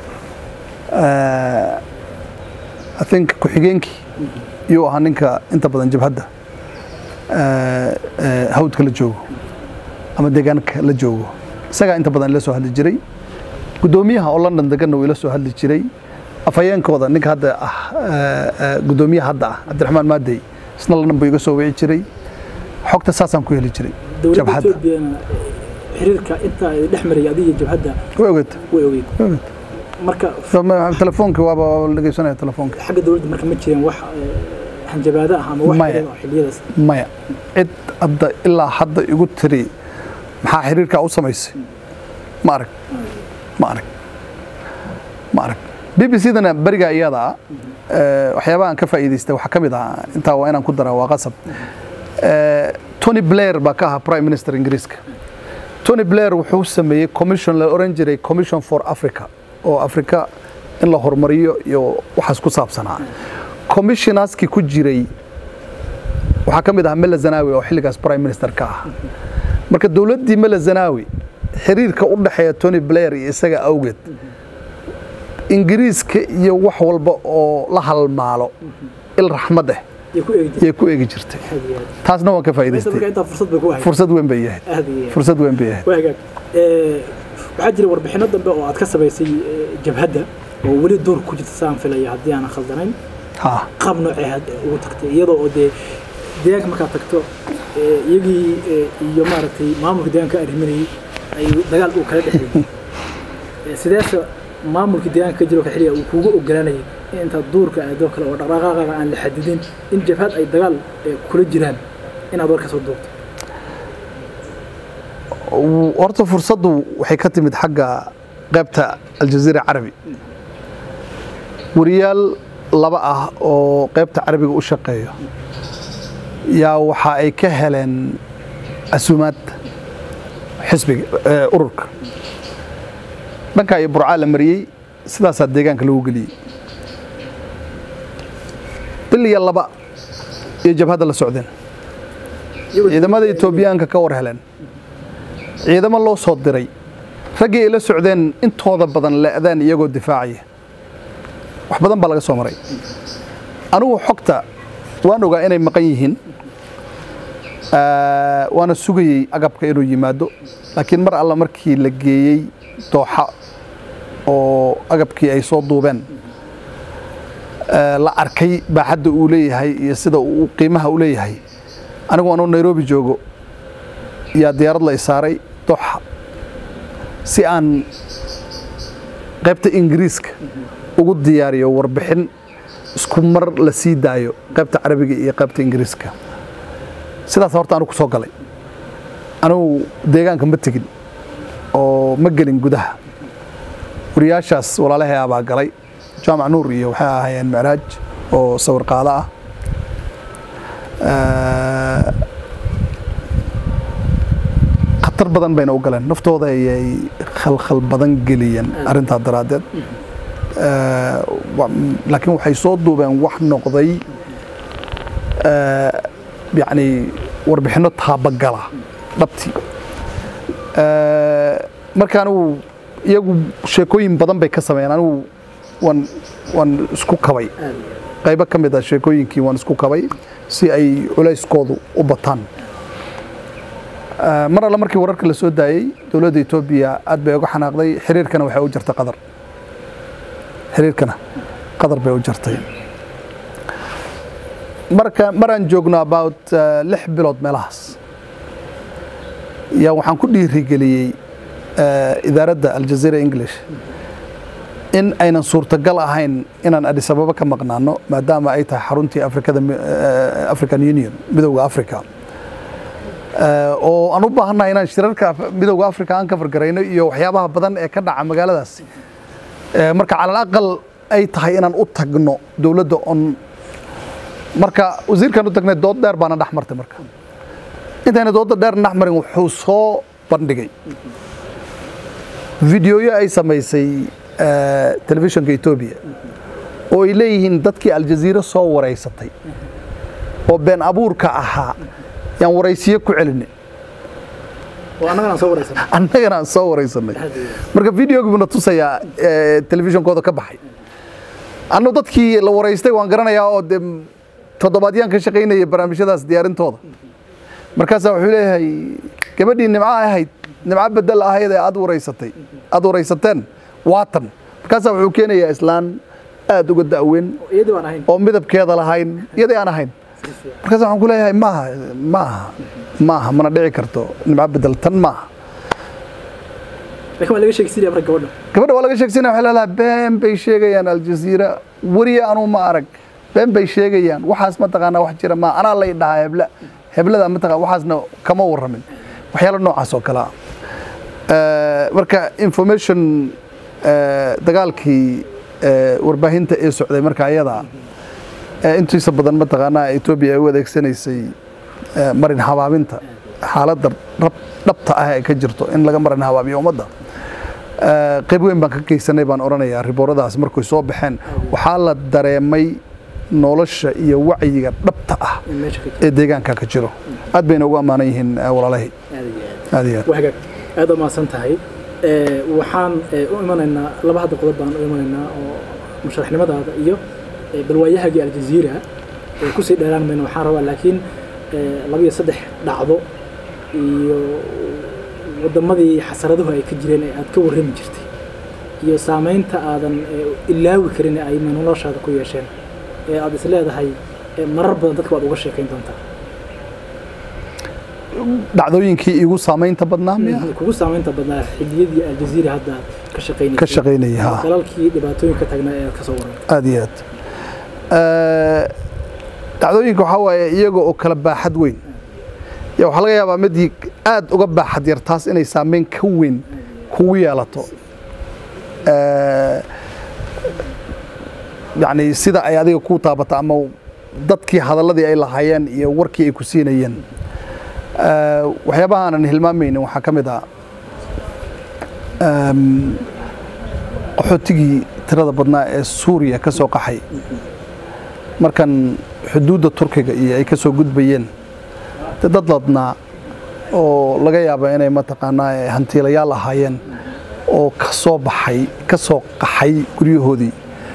I think ku xigeenkii iyo ahaa ninka inta badan jabhadda hawdka la joogo ama deegaanka la joogo isaga inta badan la soo hadli jiray gudoomiyaha oo London degan oo ila soo hadli jiray afayeenkooda ninka hadda ah gudoomiyaha hadda ah Cabdiraxmaan Maadey isna London buu iga soo wici jiray xogta saasaan ku heli jiray jabhadda xiriirka inta ay dhexmaray adiga jabhadda way ogad way ogad marka telefoonka waaba dhageysanaya telefoonka xagga dawladda marka ma jireen wax hanjabaada ah ama wax kale oo xiliyadaas maya cid hadda ilaa hadda igu tiri maxaa xiriirka u samaysay ma arag ma arag ma arag B B C dana bariga iyada waxyaabaha aan ka faa'iideystay waxa kamid ah inta waa inaan ku daraa waa qasab Tony Blair baa ka ahaa Prime Minister Ingiriiska Tony Blair wuxuu sameeyay commission la oran jiray Commission for Africa oo Africa in la horumariyo iyo waxaas ku saabsanaa commissionerski ku jiray waxa kamid ah Mela Zanawi oo xilligaas Prime Minister ka ah marka dawladii Mela Zanawi xiriirka u dhaxeeya Tony Blair iyo isaga awgeed Ingiriiska iyo wax walba oo la halmaalo il raxmad ah yay ku eegi jirtay taasna waan ka faa'iideystay fursad weyn bay yahay fursad weyn bay yahay waxaa jira warbixino dambe oo aad ka sameysay jabhadda oo weli door ku jirta saan filaya haddii aan khaldanayn ha qaab noocee had ugu tagtay iyadoo oo dee deegaanka markaad tagto iyagii iyo maaragtay maamulka deegaanka arriminayay ay dagaal uu kala dhexeeyay sidaas maamulka deegaanka ka jiro ka xiriya uu kugu ogolaanayay in inta duurka aado kale oo dhaqdhaqaaqa aan la xadidin in jabhad ay dagaal kula jiraan inaad warka soo duubto horta fursadu waxay ka timid xagga qaybta Aljazeera Carabi wariyaal laba ah oo qaybta Carabiga u shaqeeyo yaa waxa ay ka heleen asumaad xisbiga ururka dhanka ay burca la mariyay sidaas deegaanka lagu galiyay biliya laba iyo jabhada la socdeen ciidamada Itoobiyaanka ka war heleen ciidamo loo soo diray ragii ila socdeen intooda badan leedaan iyagoo difaacaya wax badan baa laga soo maray anigu xogta waan ogaa inay maqan yihiin waana sugayay agabka inuu yimaado laakiin mar alla markii la geeyay dooxa oo agabkii ay soo duubeen la arkay baaxadda uu leeyahay iyo sida uu qiimaha u leeyahay anigu aan Nairobi joogo yaa diyaarad la isaaray dooxa si aan qaybta Ingiriiska ugu diyaariyo warbixin isku mar la sii daayo qaybta Carabiga iyo qaybta Ingiriiska sidaas horta anu ku soo galay anu deegaanka ma tagin oo ma gelin gudaha wariyaashaas walaalahay abaa galay jaamac nuur iyo waxay ahaayeen micraaj oo sawir qaada ah khatar badan bayna u galeen naftooda ayay khalkhal badan geliyeen arrintaa daraadeed laakiin waxay soo duubeen wax noqday yacni warbixinno taabagala dhabtii marka anigu iyagu sheekooyin badan bay ka sameeyeen anigu waan waan isku kabay qaybo ka mid ah sheekooyinkii waan isku kabay si ay culayskoodu u bataan mar alla markii wararka la soo daayay dowladda Itoobiya aad bay uga xanaaqday xiriirkana waxay u jirtay qadar xiriirkana qadar bay u jirtay marka maraan joogno about lix bilood meelahaas yaa waxaan ku dhiirigeliyey idaaradda aljazeera english in aynan suurtagal ahayn inaan Addis Ababa ka maqnaano maadaama ay tahay xaruntii Afrikada African Union midowga Afrika oo aan u baahanahay inaan shirarka midowga Afrika aan ka fargarayno iyo waxyaabaha badan ee ka dhaca magaaladaas marka cala aqal ay tahay inaan u tagno dawladda on marka wasiirkan u tagnay dood dheer baana dhaxmartay marka intayna doodda dheer dhaxmarin wuxuu soo bandhigay فيديوهات أي سميسي تلفزيون كإثيوبيا وإليهن دتك الجزيرة صور رئيستي وبين أبور كأها يعني ورئيسية كعلني وأنا كنا صور رئيسنا أنا كنا صور رئيسنا مركب فيديو قبل نتصيا تلفزيون كذا كبحي أنا دتك لو رئيستي وانقرنا يا قدام تضبطيان كشقينا يبرامج هذا ديارين توض مركز وحوله هاي كبدي إن معاه هاي نمعب بدل هاي أدو رئيستي أدو رئيستين وطن مركز وحوكينا يا إسلام أدو قد أوين يدي وأنا هين أو مذهب كذا لهين يدي أنا هين مركز وحوكينا هاي ما ما ما ما ندعي كرتو نمعب بدل تن ما لكن ولا شيء كثير أبرك قولنا كبر ولا شيء كثير حلا لا بين بيشيجيان الجزيرة وريا أنا ما أرك بين بيشيجيان وحاس ما تقانا وحجرا ما أنا الله يدعى هبلا هبلا ذا متقا وحاسنا كما ورمن وحيال النوع عسو كلا أه مركا information أه دقالكي أه ورباهين تأسو عدي مركا أيضا أه انتو يسبضان متقانا إثيوبيا هو ذاك سنة يسي أه مرين حبابينتا حالات رب ربطة أهي كجرتو إن لغا مرين حبابي ومدى أه قيبوين بان كيساني بان أورانيا ريبورداس مركو يسوب بحين وحالة داريمي nolosha iyo wacyiga dhabta ah ee deegaanka ka jiro aad bayna ugu amaanayeen walaalahay aad iyo aad aad ma santahay ee waxaan u imanaynaa laba hada qodob baan u imanaynaa oo musharaxnimadaada iyo balwaayaha Aljazeera ee ku sii dheeraan meena waxaan rabaa laakiin laba iyo saddex dhacdo iyo wadamadii xasaraduhu ay ka jireen ee aad ka warrami jirtay iyo saameynta aadan ilaawi karin ay noloshaada ku yeesheen aad is leedahay marar badan dadka waad uga sheekayn doontaa dhacdooyinkii igu saameynta badnaa kugu saameynta badnaa xilliyadii Aljazeera hadda ka shaqeynay ka shaqeynay ha dalalkii dhibaatooyinka tagnaa ee ka soo warantay aad iyo aad ee dhacdooyinka waxa waaye iyaga oo kala baaxad weyn ya waxa laga yaabaa mid aad uga baaxad yar taas inay saameyn ka weyn kugu yeelato ee يعني سيدا أي هذه كوتا بتعمو ضدكي هذا الذي أي لحيان يوركي يكسينيين أه وحيابها أنا نهلمامين وحكم ده حتيجي ترى بدنا سوريا كسوق حي مركن حدود التركية أي كسوق جد بين تضلدنا أو لقيا بيني ما تقنا هنتي ليال حيان أو كسوق حي كسوق حي كريهودي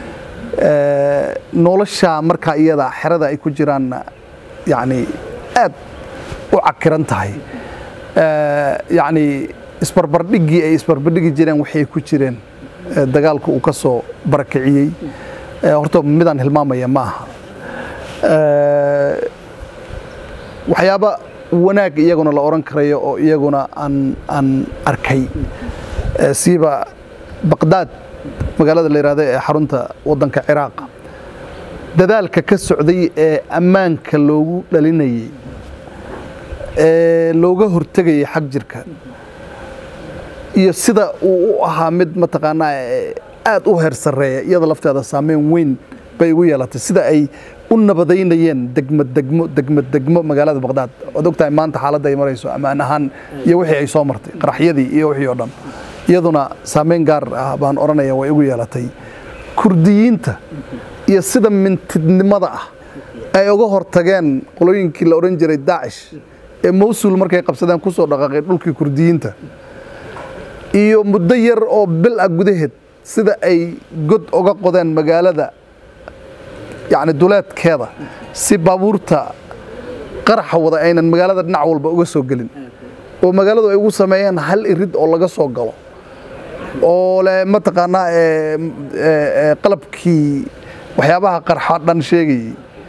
nolosha marka iyada xirada ay ku jiraan yani aad u cakiran tahay ee yani isbarbardhigi ay isbarbardhigi jireen waxay ku jireen dagaalku uu ka soo barakiciyay horta midaan hilmaamaya ma aha ee waxyaaba wanaag iyaguna la oran karayo oo iyaguna aan aan arkay siiba Baghdad magaalada la yiraahdo ee xarunta wadanka Ciraaq dadaalka ka socday ee ammaanka loogu dhalinayay ee looga hortagay xaq jirka iyo sida uu u ahaa mid mataqaanaa aad u heer sarreeya iyada lafteeda saameyn weyn bay ugu yeelatay sida ay u nabadaynayeen degmo degmo degmo degmo magaalada Baghdad oo ogtahay maanta xaaladda ay marayso amaan ahaan iyo wixii ay soo martay qaraxyadii iyo wixii oo dhan iyaduna saameyn gaar ah baan oranaya way ugu yeelatay kurdiyiinta iyo sida mintidnimada ah ay uga hortageen qolooyinkii la oran jiray Daesh ee Mosul markay qabsadeen ku soo dhaqaaqay dhulkii kurdiyiinta iyo muddo yar oo bil ah gudaheed sida ay god uga qodeen magaalada يعني دولات كذا سي بابورتا قرح وضع أين المجالات نعول بقى سوقلين ومجالات أيوة سمايان هل يريد ولا جا سوقله ولا ما تقنا قلب كي وحيابها قرحات دان شيء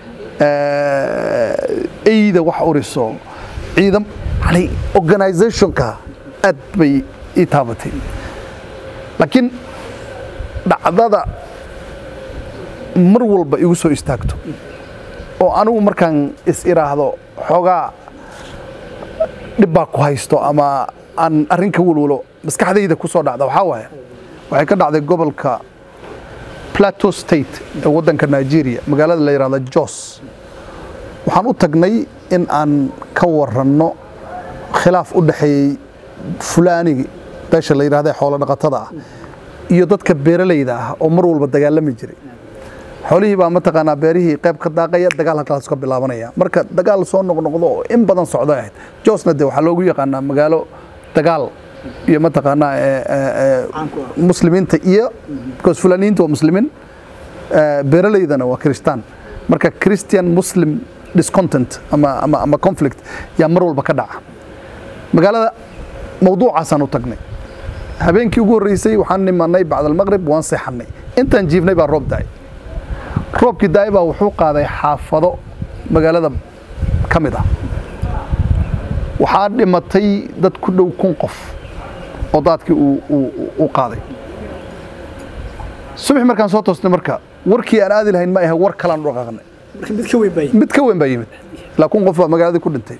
أيده وحورسو عيدم يعني organization كا أدبي إتابتي لكن بعد mar walba igu soo istaagto oo anigu markaan is iraahdo xogaa dhibba ku haysto ama aan arrinka walwalo maskaxdayda ku soo dhacda waxa waaye waxay ka dhacday gobolka Plateau State ee wadanka Nigeria magaalada la yiraahdo Jos waxaan u tagnay in aan ka waranno khilaaf u dhaxeeyay fulaanigi beesha la yiraahdo xoolo dhaqatada ah iyo dadka beeralayda ah oo mar walba dagaalami jiray xoolihii baa mataqaanaa beerihii qayb ka daaqaya dagaal halkaas ka bilaabanaya marka dagaal soo noqnoqdo oo in badan socdo ahayd Josna de waxa loogu yaqaanaa magaalo dagaal iyo mataqaanaa muslimiinta iyo because fulaniintu waa muslimiin beeraleydana waa kristaan marka Christian Muslim discontent ama ama ama conflict ya mar walba ka dhaca magaalada mawduucaasaan u tagnay habeenkii ugu horeysay waxaan nimanay bacda al-maghrib waan seexanay intaan jiifnay baa roob daay roobkii daayba wuxuu qaaday xaafado magaalada kamid ah waxaa dhimatay dad ku dhow kun qof oo daadkii uu uu qaaday subax markaan soo toosnay marka warkii aan aadi lahayn ma aha war kale aan dhaqaaqnay mid ka weyn bay mid ka weyn bay yimid la kun qof magaalada ku dhintay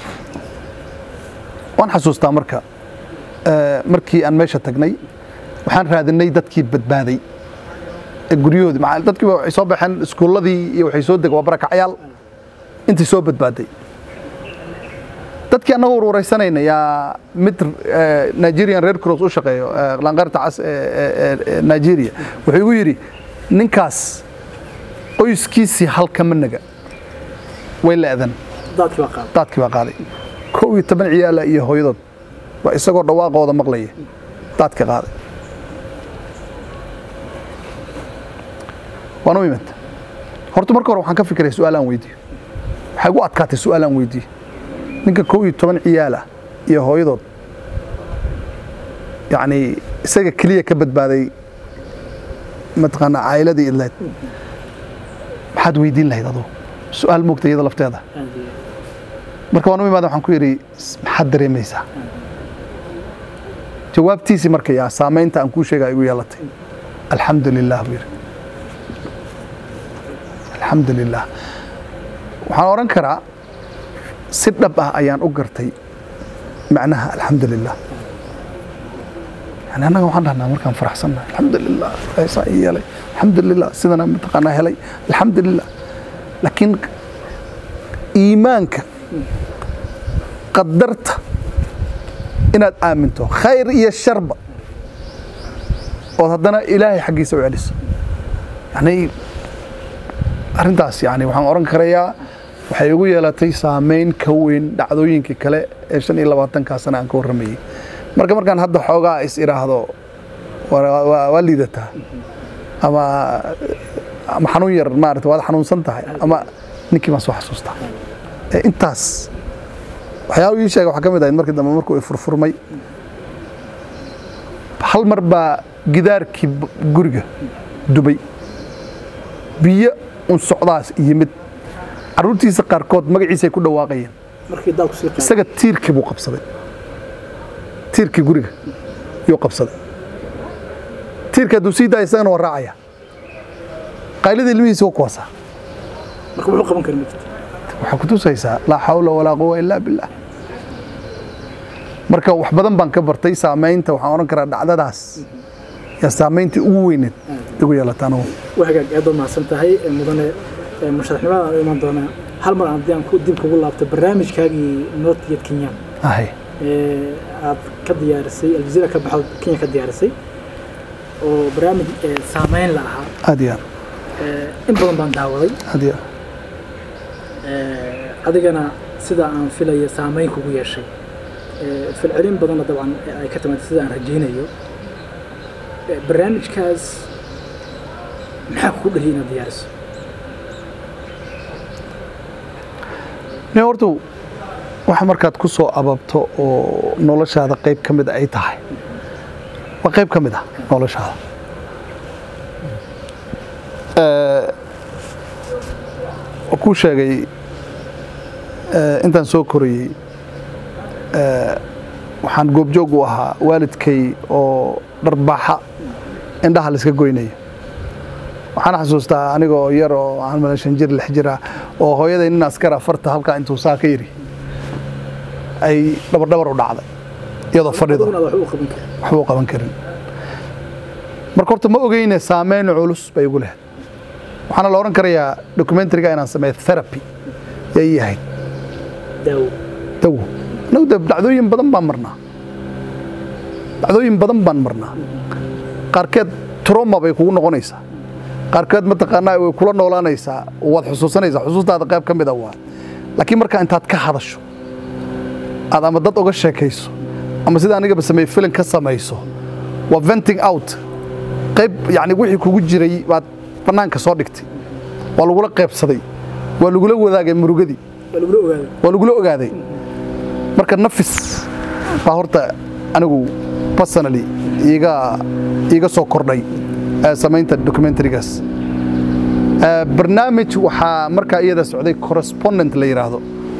waan xasuustaa marka markii aan meesha tagnay waxaan raadinay dadkii badbaaday guryahoodii ma dadkii waxay soo baxeen iskuuladii iyo waxay soo degay waa barakacayaal intii soo badbaaday dadkii anagu warwareysanayna yaa mid Nigerian Red Cross u shaqeeyo lanqarta cas Nigeria wuxuu igu yiri ninkaas qoyskiisii halka managa way leedan dadkii waa qaaday dadkii waa qaaday kow iyo toban ciyaal iyo hooyadood waa isagoo dhawaaqooda maqlaya dadkii qaaday waanu imid horta marka hore waxaan ka fikiray su'aal aan weydiiyo waxay ugu adkaatay su'aal aan weydiiyo ninka kow iyo toban ciyaal ah iyo hooyadood yani isaga kaliya ka badbaaday mataqaana caa'iladii idlayd maxaad weydiin lahayd adoo su'aal moogtay iyada lafteeda marka waanu imaad waxaan ku yiri maxaad dareemaysaa jawaabtiisii marka yaa saameynta aan ku sheegay igu yeelatay alxamdulillah bir alxamdulillah waxaan oran karaa si dhab ah ayaan u gartay macnaha alxamdulillah يعني أنا وحنا هنا مركان فرحسنا الحمد لله إيسا إيالي الحمد لله سيدنا متقنا هلي الحمد لله لكن إيمانك قدرت إن آمنته خير إيا الشرب وهذا إلهي حقي سوي عليس يعني أرنتاس يعني وحنا أورن كريا وحيقول يا لاتي سامين كوين دعوين ككلا إيشان إلا واتن كاسنا أنكور رمي marka markaan hadda xoogaa is iraahdo waa liidata ama ama xanuun yar maartay waad xanuunsan tahay ama ninkii ma soo xasuusta intaas waxyaabo ii sheegay waxa kamid ah markii dambe markuu furfurmay hal mar baa gidaarkii guriga dubay biyo un socdaas yimid caruurtiisa qaarkood magaciisa ay ku dhawaaqayeen markii dalku sii qaaday isaga tiirkii buu qabsaday tiirkii guriga iyo qabsaday tiirka dusiida isagana waa raacaya qaylada ilmihiisa ku wasa marka wuxuu qaban karin waxa ku tusaysaa la hawla wala quwwata illa billah marka wax badan baan ka bartay saamaynta waxaan oran karaa dhacdadaas ya saamayntii ugu weyneed igu yeelataan oo waxaad aad u mahadsan tahay mudane musharaxnimada aan iman doona hal mar aan diyaan ku dib kugu laabto barnaamijkaagii North Kenya ahay ee aad ka diyaarisay Aljazeera ka baxdo Kenya ka diyaarisay oo barnaamij saamayn la aha adiya ee in badan baan daawaday adiya ee adigana sida aan filayo saamayn kugu yeeshay ee filcilin badan dabcan ay ka timaad sida aan rajaynayo barnaamijkaas maxaa ku dhahay inaad diyaariso ne horta waxa markaad ku soo ababto oo noloshaada qayb ka mid ay tahay waa qayb ka mid ah noloshaada ee ku sheegay intaan soo koriyay ee waxaan goobjoog u ahaa waalidkay oo darbaaxa indhaha la iska goynay waxaan xasuustaa anigoo yar oo aan malashan jir lix jira oo hooyaday nin askar afarta halka intuu saa ka yiri ay dhabar dhabar u dhacday iyadoo fadhido wax uu qaban karin marka horta ma ogeyne saameyn culus bay ugu leedahay waxaana la oran karayaa documentary-ga inaan sameeyo therapy ay yahay daw daw nowda dhacdooyin badan baan marnaa dhacdooyin badan baan marnaa qaarkeed trauma bay kugu noqonaysaa qaarkeed ma taqaanaa way kula noolaanaysaa waad xusuusanaysaa xusuustaada qayb ka mid ah waa laakiin marka intaad ka hadasho aad ama dad uga sheekayso ama sida aniga ba sameey film ka samayso waa venting out qayb yani wixii kugu jiray baad banaanka soo dhigtay waa lagu la qaybsaday waa lagu la wadaagay murugadii waa lagu ogaaday waa lagu la ogaaday marka nafis baa horta anigu personally iga iga soo kordhay samaynta documentary-gaas barnaamij waxaa markaa iyada socday correspondent la yiraahdo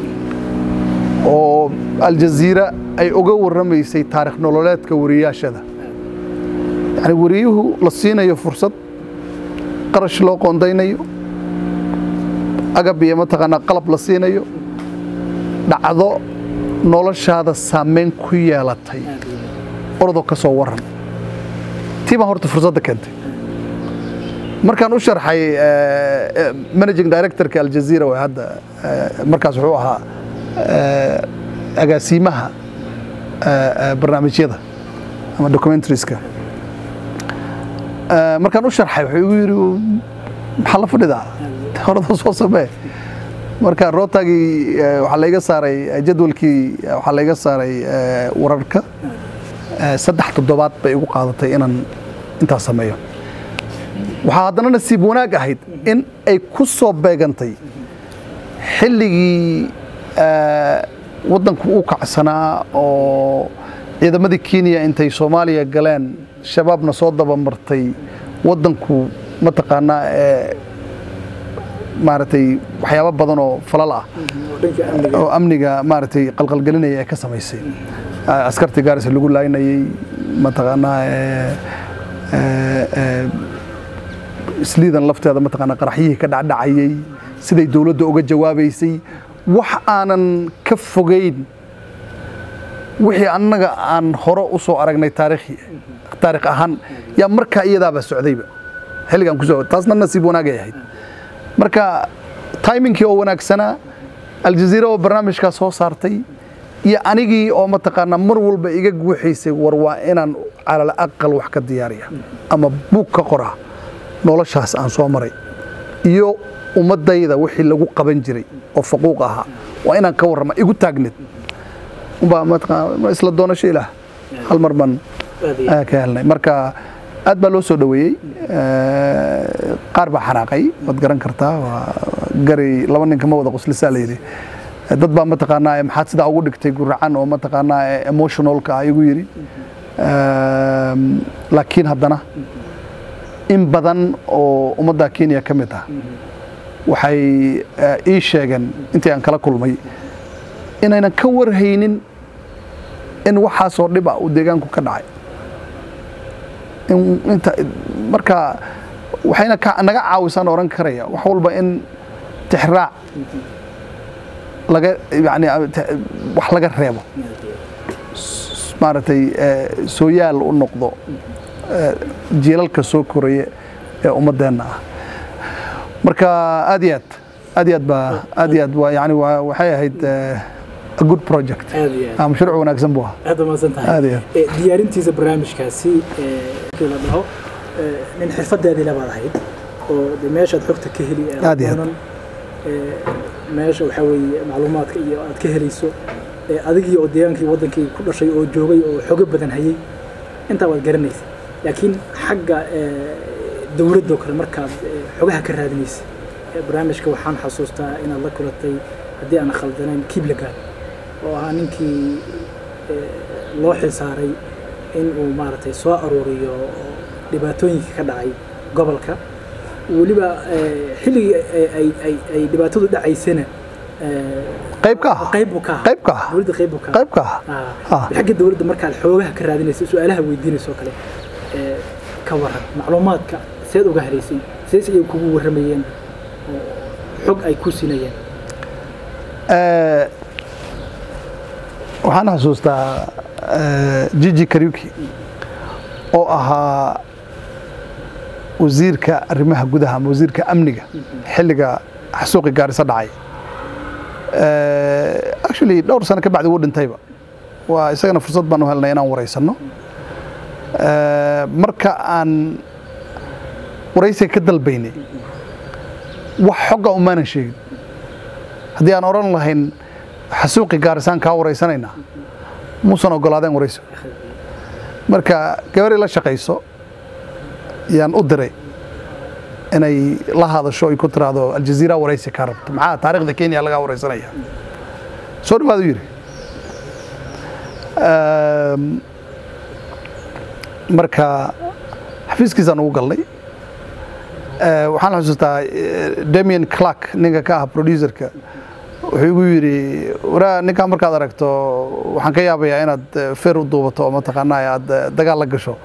oo Aljazeera ay uga warramaysay taariikh nololeedka wariyaashada yani wariyuhu la siinayo fursad qarash loo qoondaynayo agab iyo mataqaanaa qalab la siinayo dhacdo noloshaada saameyn ku yeelatay ordo ka soo waran tiima horta fursadda keentay markaan u sharxay managing director-ka Aljazeera waa hadda markaas wuxuu ahaa agaasimaha barnaamijyada ama documentaries-ka markaan u sharxay wuxuu igu yiri maxaa la fadhidaa horada soo samee marka rootagii waxa la iga saaray jadwalkii waxa la iga saaray wararka saddex toddobaad bay igu qaadatay inaan inta sameeyo waxa haddana nasiib wanaag ahayd in ay ku soo beegantay xilligii wadanku uu kacsanaa oo ciidamadii Kenya intay Soomaaliya galeen shabaabna soo daba martay wadanku ma taqaanaa ee maartay waxyaabo badan oo falal ah oo amniga maartay qalqal gelinaya ay ka sameysay askarti gaaris lagu laaynayay ma taqaanaa ee isliidan lafteeda ma taqaanaa qaraxyihii ka dhacdhacayay siday dawladda uga jawaabaysay wax aanan ka fogeyn wixii annaga aan hore u soo aragnay taariikhi taariikh ahaan ya marka iyadaaba socdayba xilligan ku soo taasna nasiib wanaag ay ahayd marka timingkii oo wanaagsana Aljazeera oo barnaamijka soo saartay iyo anigii oo ma taqaanaa mar walba iga guuxaysay war waa inaan calal aqal wax ka diyaariya ama buug ka qora noloshaas aan soo maray iyo ummadayda wixii lagu qaban jiray oo faquuq ahaa waa inaan ka warrama igu taagnid umba ma taqaanaa isla doonasho ilaah hal mar man ka helnay marka aad baa loo soo dhaweeyay qaar baa xanaaqay wad garan kartaa waa gari laba nin kama wada qoslisa la yiri dad baa ma taqaanaa maxaad sida ugu dhigtay guracan oo ma taqaanaa emotionalka ayagu yiri laakiin haddana in badan oo ummadda Kenya ka mid ah waxay ii sheegeen intii aan kala kulmay inaynan ka warhaynin in waxa soo dhiba uu deegaanku ka dhacay inta marka waxayna naga caawisan oran karaya wax walba in tixraac laga yani wax laga reebo maaragtay sooyaal u noqdo jiilalka soo koraya ee ummadeenna ah marka aad iyo aad aad iyo aad baa aad iyo aad waa yani waxay ahayd a good project ah mashruuc wanaagsan buu ahaa aad ma santahay diyaarintiisa barnaamijkaasi ee la dhaho nin xirfadeedii la wadahayd oo meesha xogta ka heli aad iyo aad meesha waxa weeye macluumaadka iyo aad ka helayso adigii oo deegaankii wadankii ku dhashay oo joogay oo xoog badan hayay inta wad garanaysa laakiin xagga dawladda kale markaad xogaha ka raadinaysa barnaamijka waxaan xasuustaa inaad la kulatay haddii aan khaldanayn Kiblagan oo ah ninkii loo xilsaaray in uu maaragtay soo aruuriyo dhibaatooyinka ka dhacay gobolka waliba xilli ay ay ay dhibaatadu dhacaysana qayb ka qayb ka qayb ka dawladda qayb ka qayb ka ah xagga dawladda markaad xogaha ka raadinayso su'aalaha weydiinayso kale ee ka waran macluumaadka seed uga helaysay sees ay kugu waramayeen xog ay ku sinayeen ee waxaan xasuustaa Gigi Kariuki oo ahaa wasiirka arrimaha gudaha wasiirka amniga xilliga xasuuqi Gaarisa dhacay ee actually dhowr sano ka bacdi uu dhintayba waa isagana fursad baan u helnay inaan wareysano ee marka aan wareysi ka dalbaynay wax xogga u maanan sheegin haddii aan oran lahayn xasuuqi Gaarisaan ka wareysanayna muusan ogolaadeen wareysi marka gabar la shaqeyso yaan u diray inay la hadasho ay ku tiraado Al Jazeera wareysi ka rabto maxaa taariikhda Kenya laga wareysanaya soo dhawaado yiri ee marka xafiiskiisa ugu galnay ee waxaan xasuustaa Damien Clark ninka ka ah producerka wuxuu igu yiri waraa ninka markaad aragto waxaan ka yaabayaa inaad feer u duubato ama taqaanaa aad dagaal la gasho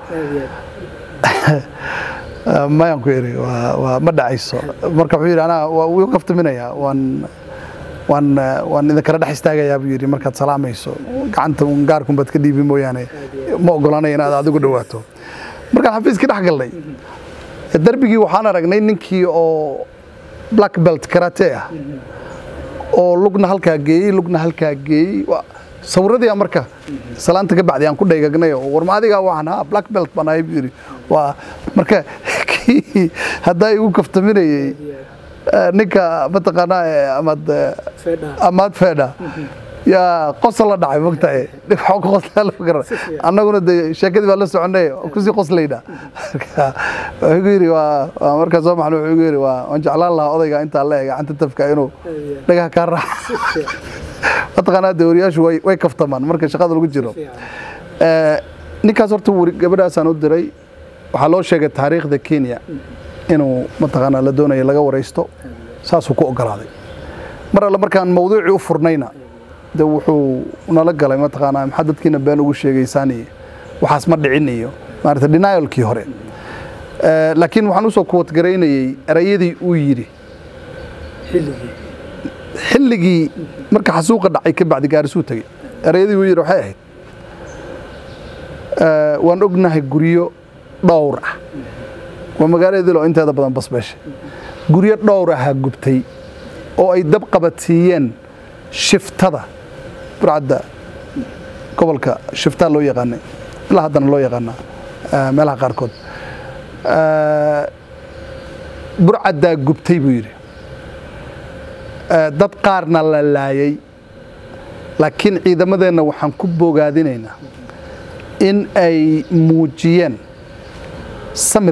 ma yan ku yiri waa ma dhacayso marka wuxuu yiri ana waa uu kaftaminaya waan waan waan idin kala dhex istaagayaa buu yiri markaad salaamayso gacanta un gaarkum bad ka dhiibi mooyaane ma ogolaanay inaad adigu dhawaato marka xafiiska dhex galnay darbigii waxaan aragnay ninkii oo black belt karate ah oo lugna halka geeyay lugna halka geeyay sawirradii marka salaanta ka bacdi aan ku dhaygagnay oo warma adiga waxna black belt banaay biri waa marka haday uu kaftaminayay ninka mataqaanaa amad amad feeda ya qosla dhacay waqtiga dib xog qosla la fikra annaguna sheekadii baa la soconay ku sii qoslayda wuxuu yiri waa marka soo maxluub wuxuu yiri waa aan jeclaan lahaa odayga inta la eega anta tafka inuu dhagaha ka raax mataqaanaa dawriyaashu way way kaftamaan marka shaqada lagu jiro ee ninkaas horta gabadhaas aan u diray waxa loo sheegay taariikhda Kenya inuu mataqaanaa la doonayo laga wareysto saas uu ku ogolaaday mar alla markaan mawduuci u furnayna de wuxuu nala galay mataqaanaa maxaa dadkiina been ugu sheegaysaani waxaas ma dhicin iyo maarta denialkii hore ee laakiin waxaan u soo quote gareynayay erayadii uu yiri xilligii xilligii marka xasuuqa dhacay ka bacdi Gaarisa tagay erayadii uu yiri waxay ahayd ee waan ognahay guriyo dhowr ah waa magaaladii loo inteeda badan basbash guriyo dhowr ah gubtay oo ay dab qabatiyeen shiftada burcada gobolka shifta loo yaqaanay ilaa haddana loo yaqaana meelaha qaarkood burcada gubtay buu yiri dad qaarna la laayay laakiin ciidamadeena waxaan ku bogaadinaynaa in ay muujiyeen samir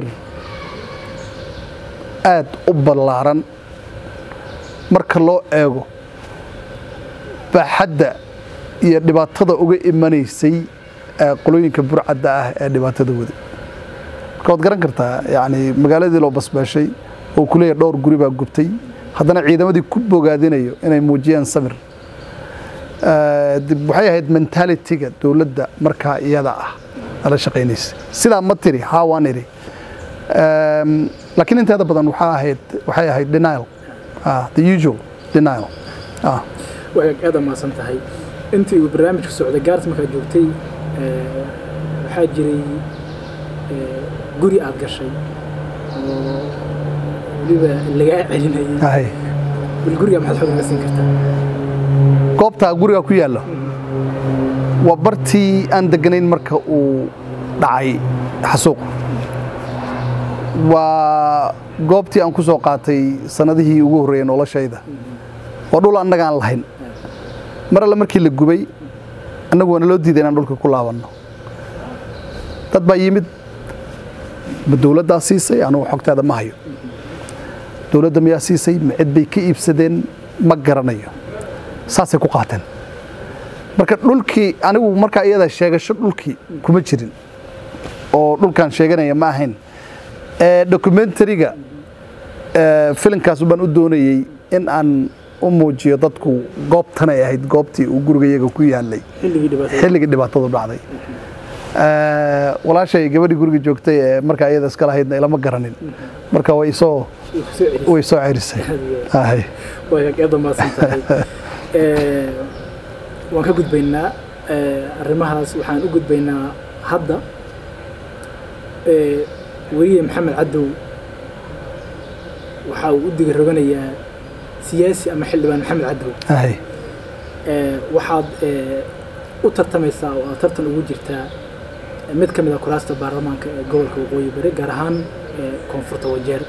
aad u ballaaran marka loo eego baaxadda iyo dhibaatada uga imanaysay qolooyinka burcada ah ee dhibaatada wada kood garan kartaa yaani magaaladii loo basbaashay oo kuleey dhowr guri baa gubtay haddana ciidamadii ku bogaadinayo inay muujiyaan samir ee dib waxay ahayd mentality-ga dawladda marka iyada ah ala shaqeynaysa sida ma tiri ha waan iri um laakiin inta badan waxa ahayd waxay ahayd denial ah the usual denial ah way aad ma santahay أنت وبرنامج السعودية جارت مكان جوتي حاجري قري أبقى شيء وليبا اللي قاعد علينا هاي بالقرية محل حب نسين كرتا قوبتا قرية كويالا وبرتي أن دقنين مركا ودعي حسوق وقوبتي أن كسو قاتي سنده يقورين ولا شيء ده ودول أنك عن الحين مرة لما كي لقبي أنا قلنا لو دي دينا نقولك كلها وانا تتبع يمد بالدولة دا سيسي أنا وحكت هذا ما هي دولة دميا سيسي معد بي كي إبسدين مقرانية ساسي كو قاتن marka dhulkii anigu marka iyada sheegasho dhulkii kuma jirin oo dhulkan sheeganaya ma ahayn ee documentary-ga ee filimkaas baan u doonayay in aan u muujiyo dadku goobtan ay ahayd goobtii uu gurigayaga ku yaalay xilligii dhibaatadu dhacday ee walaashay gabadhii guriga joogtay ee marka iyada iska lahaydna ilama garanin marka way soo way soo cirisay ay way qeybta ma santahay ee waan ka gudbaynaa arrimahaas waxaan u gudbaynaa hadda ee wariye maxamed cadow waxa uu u diga roganayaa siyaasi ama xildhibaan maxamed cadow ay ee waxaad ee u tartamaysaa oo tartan ugu jirtaa mid ka mid ah kuraasta baarlamaanka ee gobolka Waqooyi Bari gaar ahaan koonfurta Wajeer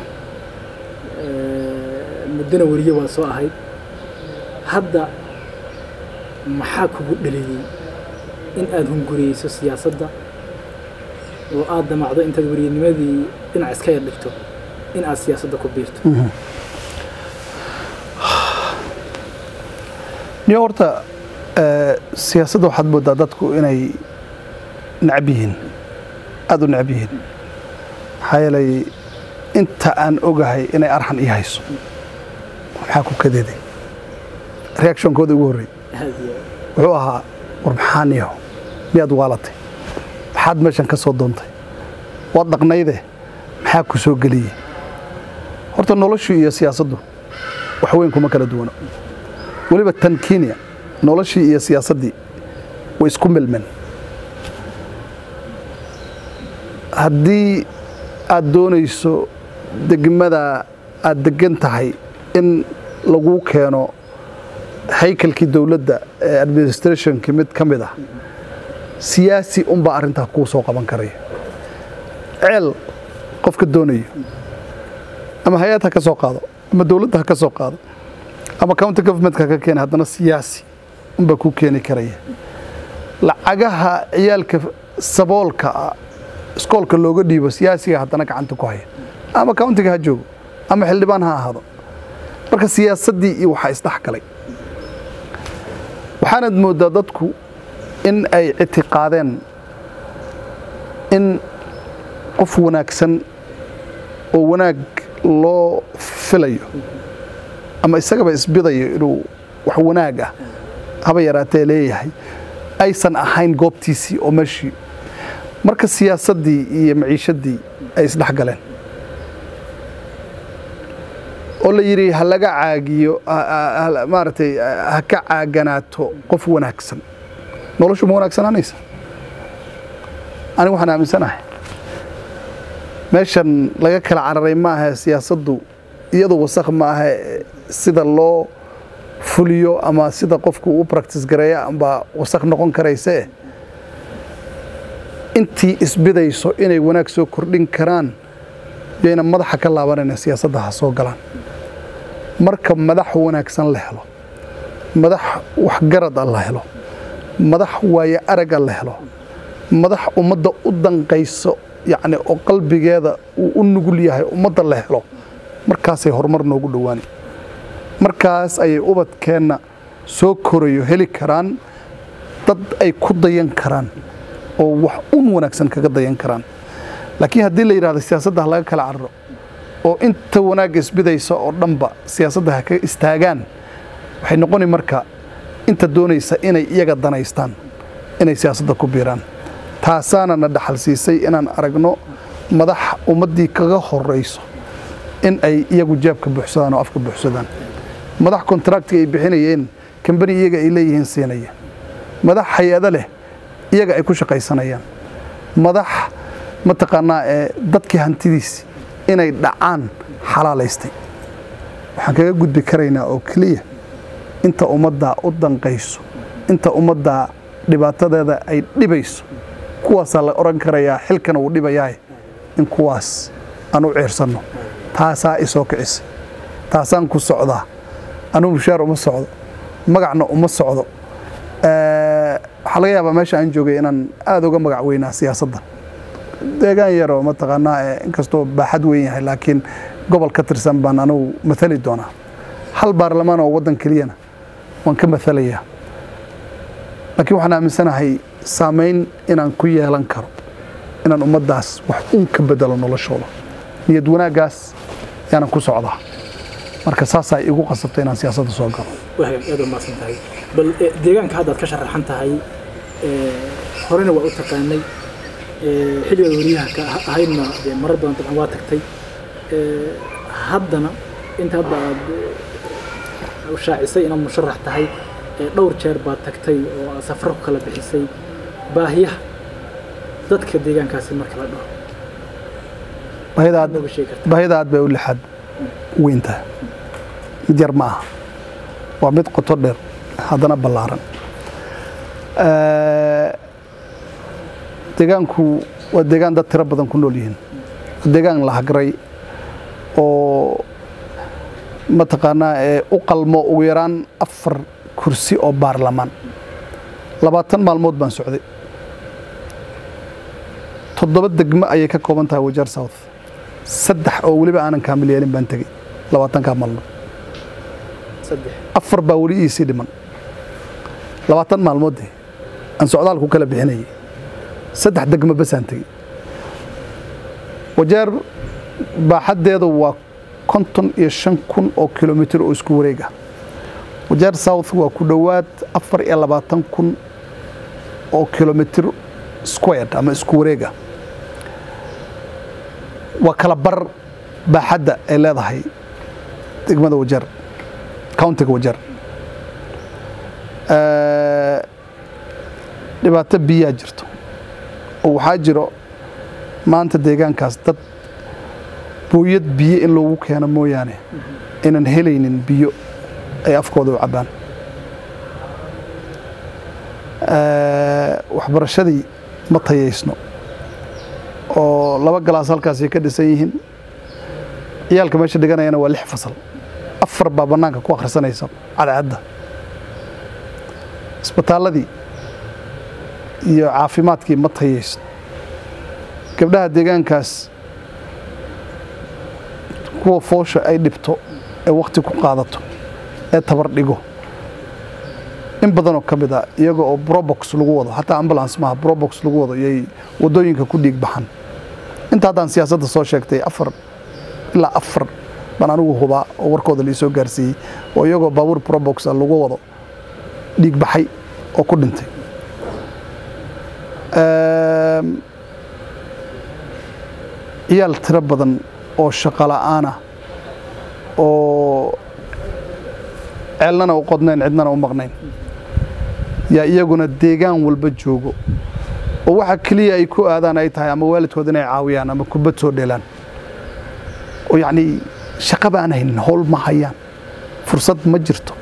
ee mudana wariye waa soo ahayd hadda maxaa kugu dhaliyay in aad hunguriyeyso siyaasadda oo aad damacdo intaad wariynimadii dhinac iska yar dhigto in aad siyaasadda ku biirto ni horta siyaasadda waxaad moodaa dadku inay necab yihiin aad u necab yihiin maxaa yeelay inta aan ogahay inay arxan ii hayso maxaa ku kadeeday reactionkooda ugu horreey wuxuu ahaa war maxaan yaho miyaad waalatay maxaad meeshan ka soo doontay waad dhaqnayde maxaa ku soo geliyey horta noloshii iyo siyaasaddu wax weyn kuma kala duwana weliba tan Kenya noloshii iyo siyaasaddii way isku milmeen haddii aad doonayso degmada aad degan tahay in lagu keeno haykalkii dawladda ee administrationka mid ka mid ah siyaasi un baa arrintaa kuu soo qaban karaya ceel qofka doonayo ama hay'ad ha ka soo qaado ama dawladda ha ka soo qaado ama county government-ka ka keena haddana siyaasi un baa kuu keeni karaya lacagaha ciyaalka saboolka iskoolka looga dhiibo siyaasiga haddana gacanta ku haya ama countiga ha joogo ama xildhibaan ha ahaado marka siyaasaddii iyo waxaa isdhexgalay waxaanad moodaa dadku in ay ictiqaadeen in qof wanaagsan oo wanaag loo filayo ama isagaba isbidayo inuu wax wanaag ah haba yaraatee leeyahay aysan ahayn goobtiisii oo meeshii marka siyaasaddii iyo maciishadii ay isdhexgaleen oo la yiri ha laga caagiyo maartay ha ka caaganaato qof wanaagsan noloshu ma wanaagsananaysa anigu waxaan aaminsanahay meeshan laga kala cararay ma aha siyaasaddu iyadoo wasakh ma aha sida loo fuliyo ama sida qofku uu practice gareeyo amba wasakh noqon karayse intii isbidayso inay wanaag soo kordhin karaan bayna madaxa ka laabanayna siyaasadda ha soo galaan marka madax wanaagsan la helo madax wax garad ah la helo madax waaya arag la helo madax ummadda u danqayso yacni oo qalbigeeda uu u nugul yahay ummadda la helo markaas ay horumar noogu dhawaani markaas ay ubadkeena soo korayo heli karaan dad ay ku dayan karaan oo wax un wanaagsan kaga dayan karaan laakiin haddii la yiraahdo siyaasadda laga kala carro oo inta wanaag isbidayso oo dhanba siyaasadda ka istaagaan waxay noqoni marka inta doonaysa inay iyaga danaystaan inay siyaasadda ku biiraan taasaana na dhaxal siisay inaan aragno madax ummadii kaga horeyso in ay iyagu jaabka buuxsadaan oo afka buuxsadaan madax contract ay bixinayeen kambani iyaga ay leeyihiin siinaya madax hay-ado leh iyaga ay ku shaqaysanayaan madax mataqaanaa ee dadkii hantidiisi inay dhacaan xalaalaystay waxaan kaga gudbi karaynaa oo keliya inta ummadda u danqayso inta ummadda dhibaatadeeda ay dhibayso kuwaasaa la oran karayaa xilkana uu dhibayaa in kuwaas aan u ciirsanno taasaa isoo kicisay taasaan ku socdaa anuu mushaar uma socdo magacna uma socdo waxaa laga yaabaa meesha aan joogay inaan aad uga magac weynaa siyaasadda deegaan yaroo mataqaanaa inkastoo baaxad weyn yahay laakiin gobol ka tirsan baan anugu mathali doonaa hal baarlamaan oo waddan keliyana waan ka mathalayaa laakiin waxaan aaminsanahay saamayn inaan ku yeelan karo inaan ummaddaas wax un ka bedelo noloshooda niyad wanaaggaas yaanan ku socdaa marka saasaa igu qasabtay inaan siyaasadda soo galo waxay aad u maasan tahay bal deegaanka hadda aad ka sharaxan tahay horena waa u taqaanay xilliga wariyaha ka ahaydna marar badan dabcan waa tagtay haddana inta hadda aad u shaacisay inaad musharax tahay dhowr jeer baad tagtay oo aad safar ku kala bixisay baahiyaha dadka deegaankaasi marka la dhaho baahida aad bay u lixaad weyn tahay mid yar ma aha waa mid qoto dheer haddana ballaaran deegaanku waa deegaan dad tiro badan ku nool yihiin deegaan la hagray oo mataqaanaa ee u qalmo ugu yaraan afar kursi oo baarlamaan labaatan maalmood baan socday toddoba degmo ayay ka kooban tahay Wajeer South saddex oo weliba aanan kaamil yeelin baan tegey labaatanka maalmood saddex afar baa weli iisii dhiman labaatan maalmood aan socdaal ku kala bixinayay saddex degmo bas aan tegey Wajeer baaxaddeedu waa konton iyo shan kun oo kilomitir oo isku wareega Wajeer South waa ku dhowaad afar iyo labaatan kun oo kilomitir squared ama isku wareega waa kala bar baaxadda ay leedahay degmada Wajeer countiga Wajeer dhibaato biyaa jirto oo waxaa jiro maanta deegaankaas dad booyad biyo in loogu keeno mooyaane inaan helaynin biyo ay afkooda u cabaan waxbarashadii ma tayaysno oo laba galaas halkaasay ka dhisan yihiin ciyaalka meesha dhiganayana waa lix fasal afar baa bannaanka ku akhrisanaysa cadceedda isbitaalladii iyo caafimaadkii ma tayaysno gabdhaha deegaankaas kuwa foosha ay dhibto ee waqti ku qaadato ee tabar dhigo in badan oo kamid ah iyaga oo probox lagu wado hatta ambulance ma probox lagu wado yay wadooyinka ku dhiig baxan inta haddaan siyaasadda soo sheegtay afar ilaa afar baan anigu hubaa oo warkooda la soo gaarsiiyey oo iyagoo baabuur probox lagu wado dhiig baxay oo ku dhintay ciyaal tiro badan oo shaqo la'aan ah oo ceelnana u qodnayn cidnana u maqnayn yaa iyaguna deegaan walba joogo oo waxa kaliya ay ku aadaan ay tahay ama waalidkood inay caawiyaan ama kubad soo dheelaan oo yacni shaqo baan haynin howl ma hayaan fursad ma jirto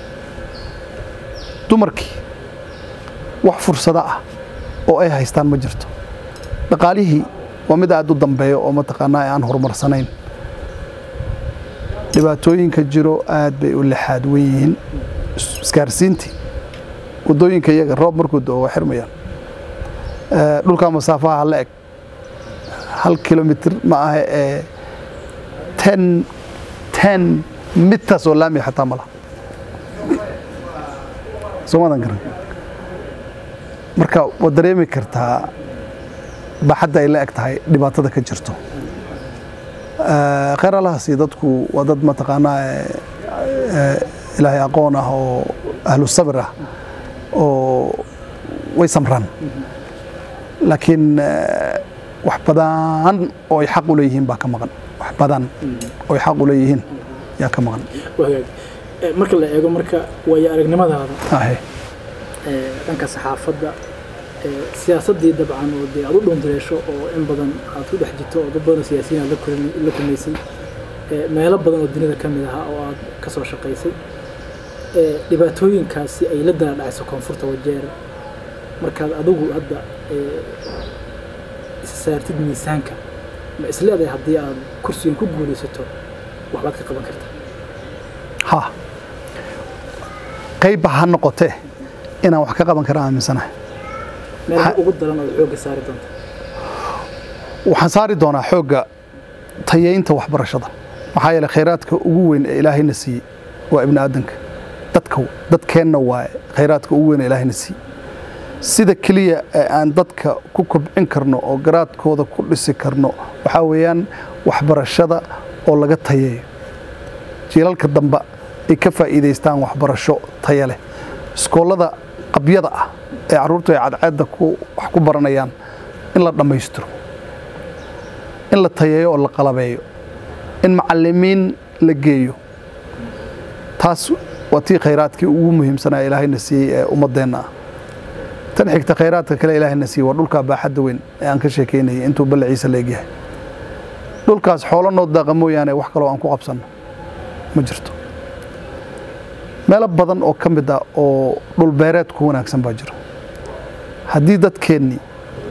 dumarkii wax fursado ah oo ay haystaan ma jirto dhaqaalihii waa mid aad u dambeeyo oo mataqaanaa aan horumarsanayn dhibaatooyinka jiro aad bay u lixaad weyn yihiin isgaarsiintii wadooyinka iyaga roob markuu doo waa xirmayaan dhulka masaafaha la eg hal kilomitir ma aha ee ten ten meters oo laami xataa ma laha soo madan garan marka waad dareemi kartaa baaxadda ay la eg tahay dhibaatada ka jirto khayr allahaasi dadku waa dad mataqaanaa ilaahay aqoon ah oo ahlu sabir ah oo way samraan laakiin wax badan oo ay xaq u leeyihiin baa ka maqan wax badan oo ay xaq u leeyihiin yaa ka maqan marka la eego marka way aragnimadaada ahe ee dhanka saxaafadda ee siyaasadii dabcan oo dee aad u dhunduleesho oo in badan aad ku dhex jirto oo dad badan siyaasiyiin aad la kulmi la kulmaysay ee meelo badan oo dunida ka mid ah oo aad ka soo shaqaysay ee dhibaatooyinkaasi ay la daadhacayso koonfurta wajeer markaad adigu hadda ee saartid miisaanka ma isleedahay haddii aad kursigan ku guulaysato waxbaad ka qaban kartaa ha qayba ha noqotee inaan wax ka qaban kara aaminsanahay meelaha ugu daran oo xoogga saari doonta waxaan saari doonaa xoogga tayeynta waxbarashada maxaa yeelay khayraadka ugu weyn ee ilaahayna siiyey waa ibni aadanka dadka dadkeenna waa khayraadka ugu weyn ee ilaahayna siiyey sida keliya ee aan dadka ku kobcin karno oo garaadkooda ku dhisi karno waxaa weeyaan waxbarashada oo laga tayeeyo jiilalka dambe ay ka faa'iidaystaan waxbarasho tayo leh iskoolada qabyada ah ee carruurtu ay cadceedda wax ku baranayaan in la dhammaystiro in la tayeeyo oo la qalabeeyo in macallimiin la geeyo taas waa tii khayraadkii ugu muhiimsanaa ilaahayna siiyey ee ummaddeenna ah tan xigta khayraadka kale ilaahayna siiyey waa dhulkaa baaxadda weyn ee aan ka sheekaynayay intuu ballaciisa la egyahay dhulkaas xoolo noo daaqa mooyaane wax kaloo aan ku qabsanno ma jirto meelo badan oo ka mid ah oo dhulbeereed ku wanaagsan baa jiro haddii dadkeennii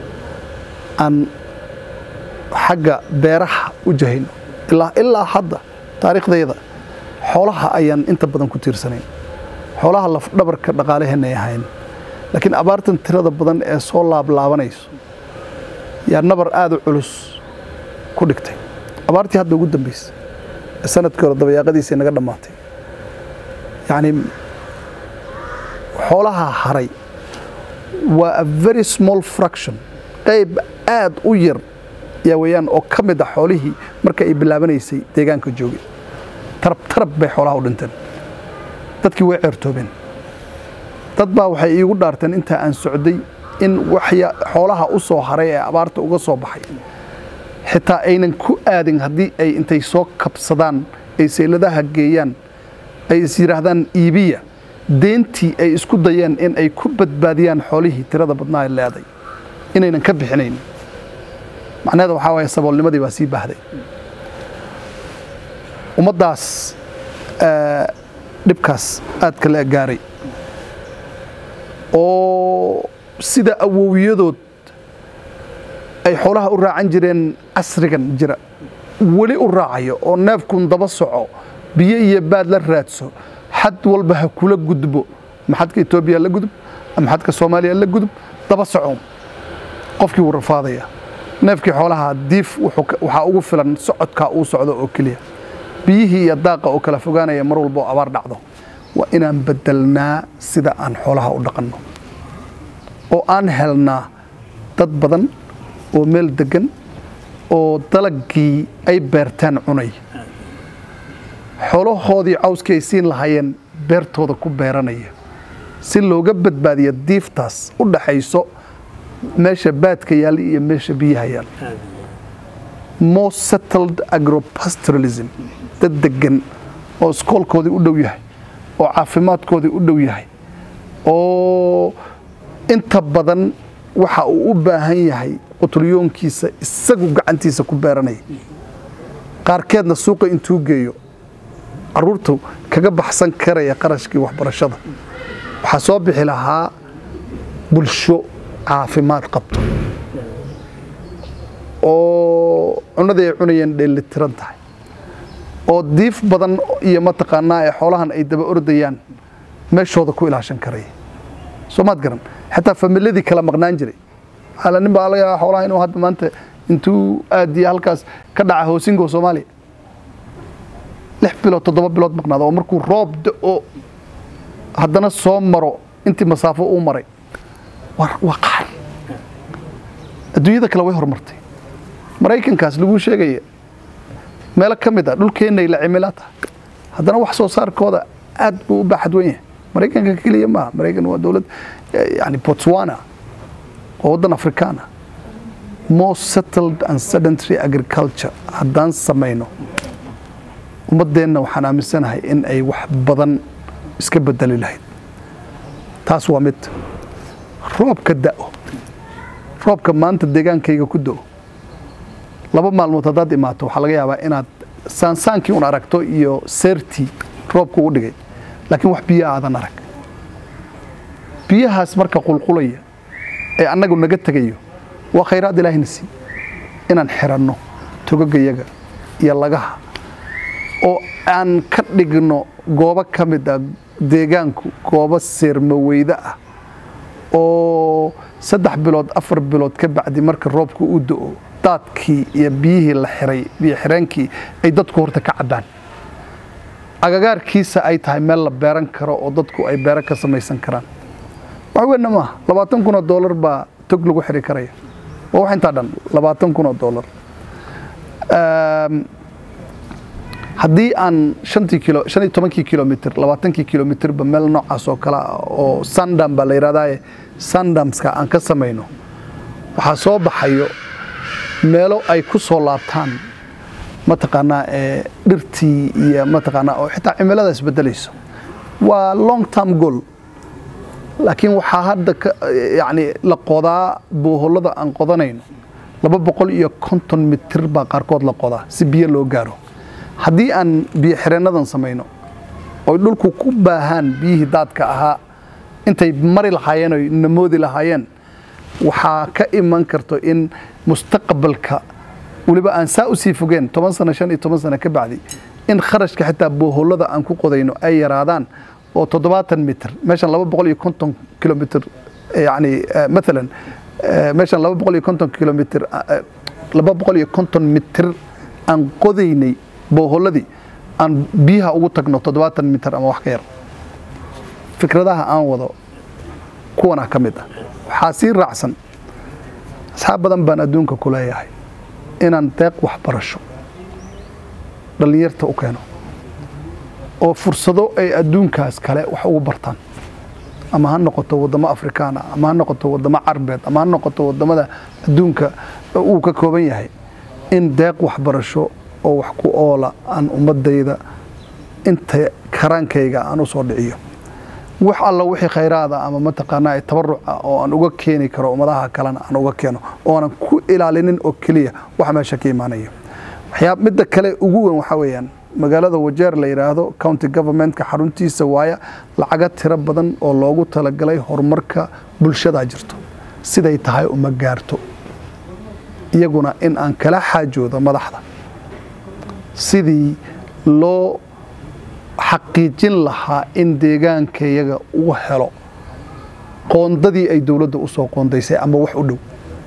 aan xagga beeraha u jahayno ilaa ilaa hadda taariikhdayda xoolaha ayaan inta badan ku tiirsanayn xoolaha lafdhabarka dhaqaalaheenna ay ahayn laakiin abaartan tirada badan ee soo laablaabanayso yaa nabar aad u culus ku dhigtay abaartii hadda ugu dambaysay ee sanadkii hore dabayaaqadiisii naga dhammaatay yacni xoolaha haray waa a very small fraction qayb aad u yar yaa weeyaan oo ka mid ah xoolihii marka ay bilaabanaysay deegaanka joogay tarab tarab bay xoolaha u dhinteen dadkii way ceertoobeen dad baa waxay iigu dhaarteen intaa aan socday in waxya xoolaha u soo haray ee abaarta uga soo baxay xitaa aynan ku aadin haddii ay intay soo kabsadaan ay seyladaha geeyaan ay is yidhaahdaan iibiya deentii ay isku dayeen in ay ku badbaadiyaan xoolihii tirada badnaa ee leeday inaynan ka bixinayn macnaheeda waxaa waaye saboolnimadii baa sii baahday ummaddaas dhibkaas aadka la gaaray oo sida awowiyadood ay xoolaha u raacan jireen casrigan jira weli u raacayo oo neefkun daba soco biyo iyo baad la raadso xad walba ha kula gudbo maxadka Itoobiya la gudub maxadka Soomaaliya la gudub daba soco qofkii uu rafaadaya neefkii xoolaha diif waxa ugu filan socodka uu socdo oo kaliya biyihii iyo daaqa oo kala fogaanaya mar walba abaar dhacdo waa inaan bedelnaa sida aan xoolaha u dhaqanno oo aan helnaa dad badan oo meel degan oo dalagii ay beertaan cunay xoolahoodii cawskii ay siin lahaayeen beertooda ku beeranaya si looga badbaadiyo diiftaas u dhaxayso meesha baadka yaal iyo meesha biyaha yaal more settled agropastoralism dad degan oo iskoolkoodii u dhow yahay oo caafimaadkoodii u dhow yahay oo inta badan waxa uu u baahan yahay qutulyoonkiisa isagu gacantiisa ku beeranay qaarkeedna suuqa intuu geeyo carruurtu kaga baxsan karaya qarashkii waxbarashada waxaa soo bixi lahaa bulsho caafimaad qabto oo cunadii ay cunayeen dheellitiran tahay oo diif badan iyo mataqaanaa ee xoolahan ay daba ordayaan meeshooda ku ilaashan karaya soomaad garan xataa familiyadii kala maqnaan jiray hala nin baa laga yaabaa xoolaha inuu hadda maanta intuu aadiya halkaas ka dhaca hoosingo Soomaaliya lix bilood toddoba bilood maqnaado oo markuu roob da'o haddana soo maro intii masaafo uu maray waa qaar adduunyada kale way horumartay maraykankaas lagu sheegaya meelo ka mid ah dhulkeenna ila cimilada haddana wax soo saarkooda aad buu u baaxad weyn yahay maraykanka kaliya ma maraykan waa dawlad yani Botswana oo wadan Afrikaana more settled and sedentary agriculture haddaan samayno ummadeenna waxaan aaminsanahay in ay wax badan iska bedeli lahayd taas waa mid roobka da'o roobka maanta deegaankayga ku da'o laba maalmood haddaad imaato waxaa laga yaabaa inaad saansaankii un aragto iyo seertii roobka u dhigay laakiin wax biyo aadan arag biyahaas marka qulqulaya ee annagu naga tegayo waa khayraad ilaahina sii inaan xiranno togogayaga iyo lagaha oo aan ka dhigno goobo ka mid ah deegaanku goobo seermaweyda ah oo saddex bilood afar bilood ka bacdi marka roobku u da'o daadkii iyo biyihii la xiray biyo xireenkii ay dadku horta ka cabbaan agagaarkiisa ay tahay meel la beeran karo oo dadku ay beero ka samaysan karaan wax weynna maaha labaatan kun oo doolar baa tog lagu xiri karaya waa wax intaa dhan labaatan kun oo doolar haddii aan shantii kilo shan iyo tobankii kilomitir labaatankii kilomitirba meel noocaas oo kale oo sandam baa la yidhahdaaye sandamska aan ka samayno waxaa soo baxayo meelo ay ku soo laabtaan mataqaanaa dhirtii iyo mataqaanaa oo xitaa cimilada isbedelayso waa long term goal laakiin waxaa hadda yani la qodaa boohollada aan qodanayno laba boqol iyo konton mitir baa qaarkood la qodaa si biyo loo gaaro haddii aan biyo xireennadan samayno oy dhulku ku baahaan biyihii daadka ahaa intay mari lahaayeen oy namoodi lahaayeen waxaa ka iman karto in mustaqbalka weliba aan saa u sii fogeen toban sano shan iyo toban sano ka bacdi in kharashka xitaa boohollada aan ku qodayno ay yaraadaan oo toddobaatan mitir meeshan laba boqol iyo konton kilomitir yani maalan meeshan laba boqol iyo konton kilomitir laba boqol iyo konton mitir aan qodaynay booholladii aan biyaha ugu tagno toddobaatan mitir ama wax ka yar fikradaha aan wado kuwana ka mid ah waxaa sii raacsan asxaab badan baan adduunka ku leeyahay inaan deeq waxbarasho dhallinyarta u keeno oo fursado ay adduunkaas kale wax ugu bartaan ama ha noqoto waddamo afrikaana ama ha noqoto waddamo carbeed ama ha noqoto waddamada adduunka uu ka kooban yahay in deeq waxbarasho oo wax ku oola aan ummadayda inta karaankayga aan u soo dhiciyo wax alla wixii khayraada ama mataqaanaa tabaruca oo aan uga keeni karo ummadaha kalena aan uga keeno oo aan ku ilaalinin oo kaliya wax meesha ka imaanaya waxyaab midda kale ugu weyn waxa weeyaan magaalada Wajeer la yiraahdo county government-ka xaruntiisa waaya lacaga tiro badan oo loogu talagalay horumarka bulshada jirto siday tahay uma gaarto iyaguna in aan kala xaajoodo madaxda sidii loo xaqiijin lahaa in deegaankayaga uu helo qoondadii ay dawladda u soo qoondaysay ama wax u dhow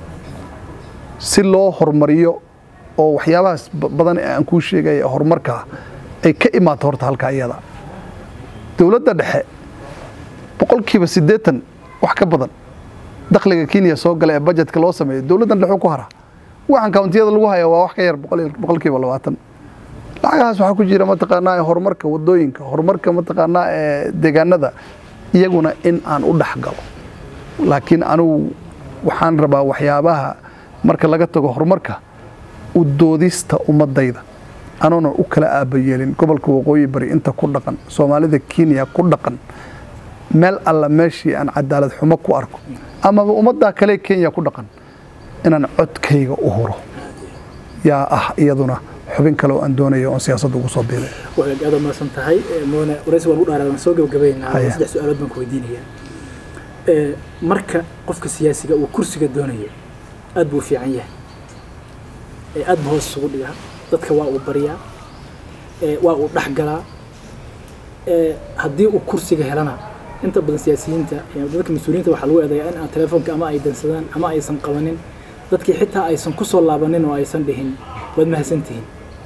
si loo horumariyo oo waxyaabahaas badan ee aan kuu sheegaya horumarka ay ka imaato horta halka iyada dawladda dhexe boqolkiiba siddeetan wax ka badan dakhliga Kenya soo galay ee budgetka loo sameeyo dawladdan dhexe ku hara waxaan countiyada lagu hayaa waa wax ka yar boqolkiiba labaatan lacagahaas waxaa ku jira mataqaanaa horumarka wadooyinka horumarka mataqaanaa ee deegaanada iyaguna in aan u dhaxgalo laakiin anigu waxaan rabaa waxyaabaha marka laga tago horumarka u doodista ummadayda anoona u kala aabayeelin gobolka waqooyi bari inta ku dhaqan Soomaalida Kenya ku dhaqan meel alla meeshii aan cadaalad xumo ku arko ama ummadda kale Kenya ku dhaqan inaan codkayga u huro yaa ah iyaduna xubin kale oo aan doonayo oo siyaasadda ugu soo biiray waa aad ma san tahay moona waraysi waan u dhaaradaan soo gabagabeynaa saddex su'aalood baan ku weydiinayaa ee marka qofka siyaasiga uu kursiga doonayo aad buu fiican yahay ee aad buu hoos ugu dhigaa dadka waa uu bariyaa ee waa uu dhaxgalaa ee haddii uu kursiga helana inta badan siyaasiyiinta iyo dadka mas'uuliyiinta waxa lagu eedeeyaa in aan telefoonka ama ay dansadaan ama aysan qabanin dadkii xitaa aysan ku soo laabanin oo aysan dhihin waad mahadsantihiin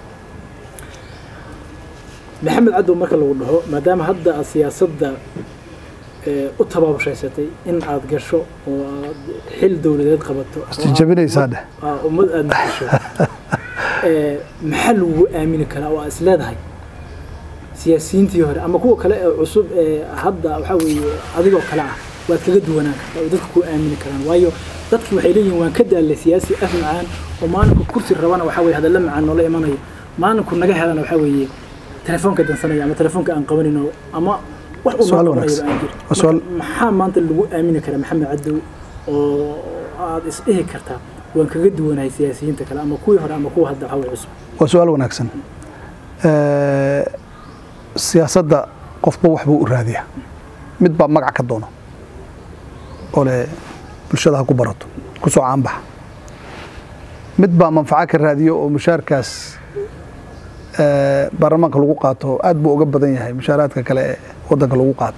maxamed cadow marka lagu dhaho maadaama hadda siyaasadda ee u tabaabushaysatay in aad gasho oo aad xil dawladeed qabato istijabinaysaa dheh ummad aad gasho ee maxaa lagu aamini karaa oo is leedahay siyaasiyiintii hore ama kuwa kale ee cusub ee hadda waxa weeye adigoo kale ah waad kaga duwanaan kartaa oo dadku ku aamini karaan waayo dadku waxay leeyihiin waan ka daalay siyaasi af macaan oo maalinka kursi rabana waxa weeye hadalla macaan noola imanayo maalinku naga helana waxa weeye telefoonka dansanaya ama telefoonka aan qabanino ama wax uu su'aal noqonayo wanaagsan. aan jir Waa su'aal- maxaa maanta lagu aamini karaa Maxamed Cadow oo aad is dhihi kartaa waan kaga duwanahay siyaasiyiinta kale ama kuwii hore ama kuwa hadda hawl cusub waa su'aal wanaagsan. Ee, siyaasadda qofba wax buu u raadiyaa mid baa magac ka doono oo le bulshada ha ku barato ku soo caanbaxa mid baa manfaco ka raadiyo oo mushaarkaas ee, baarlamaanka lagu qaato aad buu uga badan yahay mushaaraadka kale ee waddanka lagu qaato.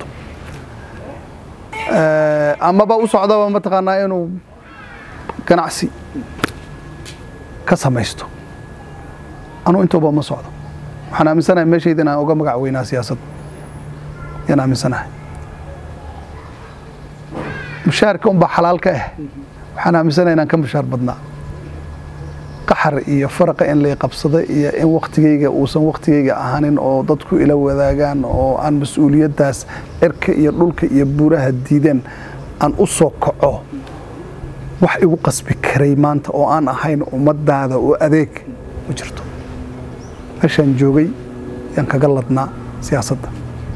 Ee, amaba u socdaba mataqaanaa inuu ganacsi ka samaysto anuu intooba ma socdo waxaan aaminsanahay meeshayda inaan uga magac weynaa siyaasadda yaan aaminsanahay mushaarka unbaa xalaal ka ah waxaan aaminsanahay inaan ka mushaar badnaa qaxar iyo faraqa in lay qabsado iyo in waktigayga uusan waktigayga ahaanin oo dadku ila wadaagaan oo aan mas-uuliyaddaas cirka iyo dhulka iyo buuraha diideen aan u soo kaco wax igu qasbi karay maanta oo aan ahayn ummadaada oo adeeg ma jirto meeshaan joogay yaan kaga ladnaa siyaasadda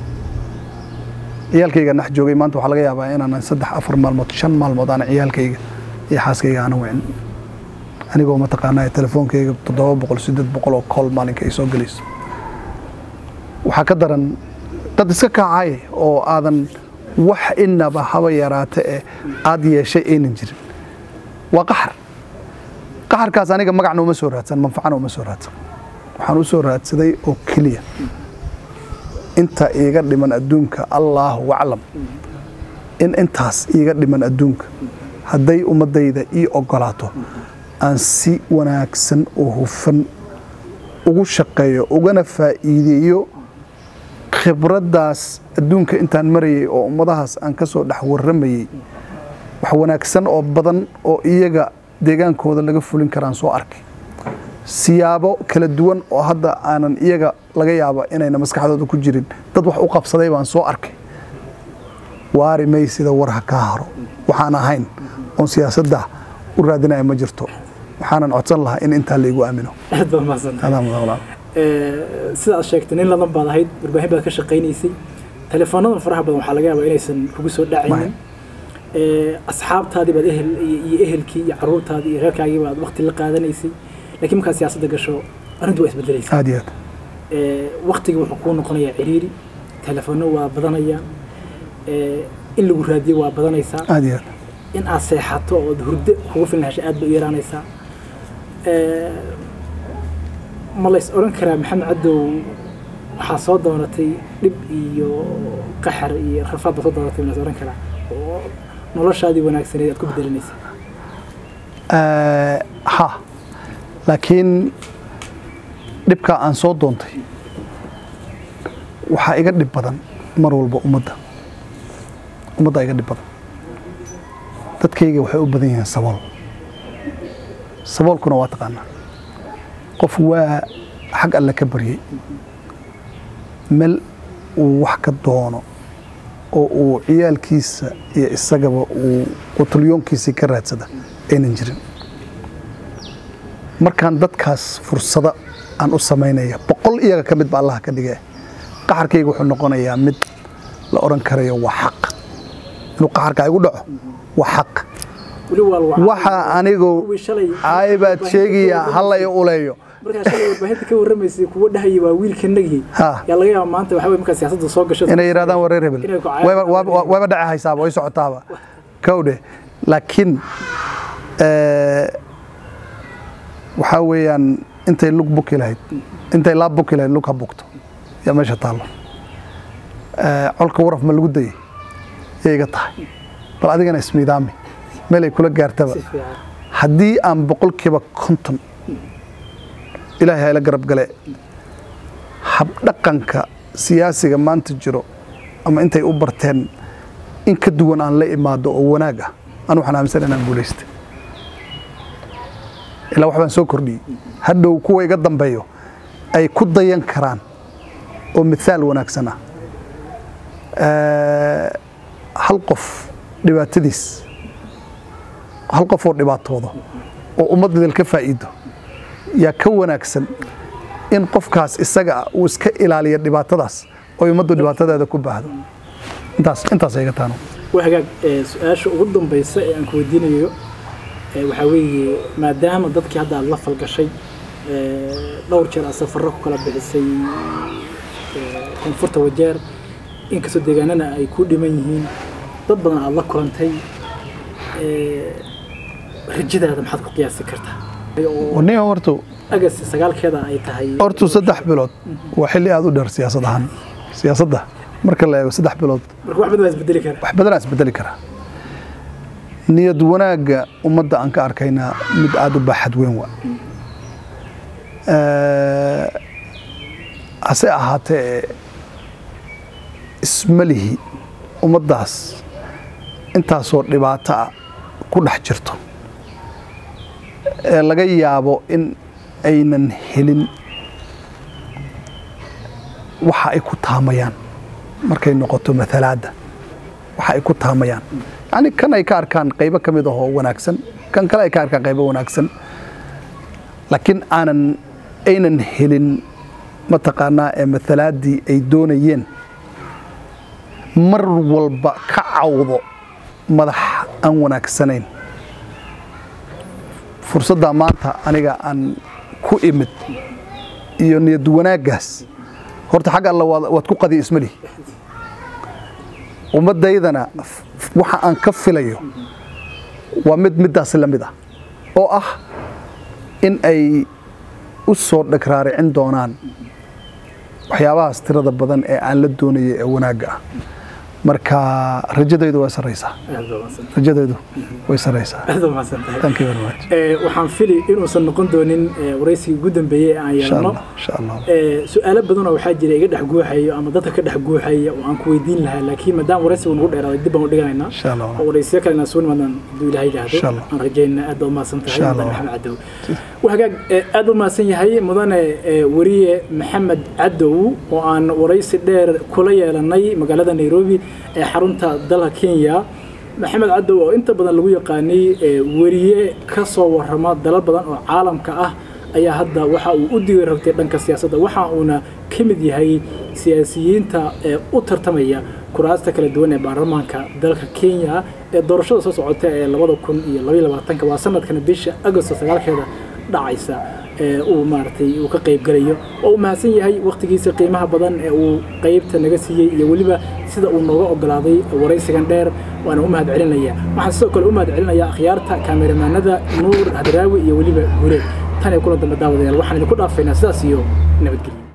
ciyaalkayga nax joogay maanta waxaa laga yaabaa inaan saddex afar maalmood shan maalmood aan ciyaalkayga iyo xaaskayga aana wicin anigoo mataqaanaa telefoonkayga toddoba boqol siddeed boqol oo kool maalinka ay soo gelayso waxaa ka daran dad iska kacay oo aadan wax inaba haba yaraate ee aad yeeshay aynan jirin waa qaxar qaxarkaas aniga magacna uma soo raadsan manfacana uma soo raadsan waxaan u soo raadsaday oo keliya inta iiga dhiman adduunka allaahu aclam in intaas iiga dhiman adduunka hadday ummadayda ii ogolaato aan si wanaagsan oo hufan ugu shaqeeyo ugana faa'iideeyo khibraddaas adduunka intaan marayay oo ummadahaas aan ka soo dhex warramayey wax wanaagsan oo badan oo iyaga deegaankooda laga fulin karaan soo arkay siyaabo kala duwan oo hadda aanan iyaga laga yaabo inayna maskaxdooda ku jirin dad wax u qabsaday baan soo arkay waari may sida war ha ka haro waxaan ahayn oon siyaasadda u raadinaya ma jirto waxaanan codsan lahaa in intaa laygu aamino aad baa mahadsantahay sidaad sheegtay nin ladan baad ahayd warbaahin baad ka shaqaynaysay teleefoonadan faraha badan waxaa laga yaabaa inaysan kugu soo dhacaynin asxaabtaadii baad ehel iyo ehelkii iyo caruurtaadii iyo reerkaagii baad waqti la qaadanaysay laakiin markaad siyaasadda gasho arrintu waa isbedelaysaa aad iyo aad waqtigii wuxuu kuu noqonayaa ciriiri teleefoono waa badanayaan in lagu raadiyo waa badanaysaa aad iyo aad in aad seexato oo hurdo kugu filan heshay aad bay u yaraanaysaa ma lays oran karaa Maxamed Cadow waxaa soo doonatay dhib iyo qaxar iyo rafaad soo doonatay ma lays oran karaa oo noloshaadii wanaagsaneed aad ku bedelinaysaa ha laakiin dhibka aan soo doontay waxaa iga dhib badan mar walba ummadda ummadda iga dhib badan dadkayga waxay u badan yihiin sabool saboolkuna waa taqaanaa qof waa xag alle ka baryay meel uu wax ka doono oo uu ciyaalkiisa iyo isagaba uu qutulyoonkiisii ka raadsada aynan jirin markaan dadkaas fursado aan u samaynaya boqol iyaga ka mid ba allaha ka dhigay qaxarkayga wuxuu noqonayaa mid la oran karayo waa xaq inuu qaxarka igu dhaco waa xaq waxa anigoo ay baad sheegayaa halla i uleeyo markaa shalay warbaahinta ka warramaysay kuwa dhahayay waa wiilkanagii yaa laga yaabaa maanta waxaa markaa siyaasadda soo gasho inay yidhahdaan waa reer hebel wayba dhaci haysaaba way socotaaba kowdhe laakiin waxaa weeyaan intay lug buki lahayd intay laab buki lahayd lug ha bugto yaa meesha taallo colka waraf ma lagu dayay yay iga tahay bal adigana ismiidaami meel ay kula gaartaba haddii aan boqolkiiba konton ilaahay hayla garab gale habdhaqanka siyaasiga maanta jiro ama intay u barteen in ka duwan aan la imaado oo wanaag ah anu waxaan aaminsan inaan guulaystay ilaa wax baan soo kordhiyey hadhow kuwa iga dambeeyo ay ku dayan karaan oo mithaal wanaagsan ah hal qof dhibaatadiis hal qof oo dhibaatoodo oo ummaddeeda ka faa'iido yaa ka wanaagsan in qofkaas isaga uu iska ilaaliyo dhibaatadaas oo ummaddu dhibaatadeeda ku baahdo intaas intaas ay gataan وهاجا سؤال ugu dambaysa ee aan ku weydiinayo waxa weeye maadaama dadkii hadda la falgashay dhowr jeer safar ku kala bixisay koonfurta wajeer in kasoo deegaanana ay ku dhiman yihiin dad badan aad la kulantay rajadaada maxaad ku qiyaasi kartaa وني horto agas sagaalkeeda ay tahay horto saddex bilood waa xilli aad u dheer siyaasadahan siyaasadda marka la eego saddex bilood marka wax badan isbedeli kara wax badan isbedeli kara niyad wanaaga ummadda aan ka arkayna mid aad u baaxad weyn waa ee ase ahaatee ismalihi ummaddaas intaasoo dhibaato ku dhex jirto ee laga yaabo in aynan helin waxa ay ku taamayaan markay noqoto matalaada waxa ay ku taamayaan yani kan ay ka arkaan qaybo kamid ah oo wanaagsan kan kale ay ka arkaan qaybo wanaagsan laakiin aanan aynan helin mataqaanaa ee matalaadii ay doonayeen mar walba ka cawdo madax aan wanaagsanayn fursadda maanta aniga aan ku imid iyo niyad wanaagaas horta xaq alla waad ku qadi ismali umadaydana waxa aan ka filayo waa mid midaas la mid ah oo ah in ay u soo dhagraaricin doonaan waxyaabahaas tirada badan ee aan la doonayay ee wanaaga ah marka rajadaydu way sareysaa rajadaydu way sareysaa thank you very much ee waxaan fili inuu san noqon doonin wareysiga ugu dambeeyay aan yeelno insha Allah ee su'aalo badan oo waxa jira iga dhax guuxayo ama dadka ka dhax guuxaya oo aan ku weydiin lahaa laakiin maadaama wareysigu nagu dheeraaday dib aan u dhiganaynaa insha Allah wareysiga kalena soo nimaadaan haduu Ilaahay yiraahdo aan rajaynaa aad u maasan tahay Maxamed Cadow waxa aad u maasan yahay mudane wariye Maxamed Cadow oo aan wareysi dheer kula yeelanay magaalada Nairobi ee xarunta dalka Kenya Maxamed Cadow oo inta badan lagu yaqaanay wariye ka soo warrama dalal badan oo caalamka ah ayaa hadda waxa uu u digay rabtay dhanka siyaasadda waxa uuna kamid yahay siyaasiyiinta ee u tartamaya kuraasta kala duwan ee baarlamaanka dalka Kenya ee doorashada soo socota ee laba kun iyo laba iyo labaatan waa sanadkan bisha Agosto sagaalkeeda dhacaysa ee uu maartay uu ka qayb galayo oo mahadsan yahay waqtigiisa qiimaha badan ee uu qaybta naga siiyay iyo waliba sida uu nooga ogolaaday wareysigan dheer waana u mahad celinayaa waxaan sidoo kale u mahad celinayaa akhyaarta kaameramanada Nuur Hadraawi iyo waliba Gureed tan ay kula dambe daawadayaal waxaan idinku dhaafaynaa sidaas iyo nabadgelyo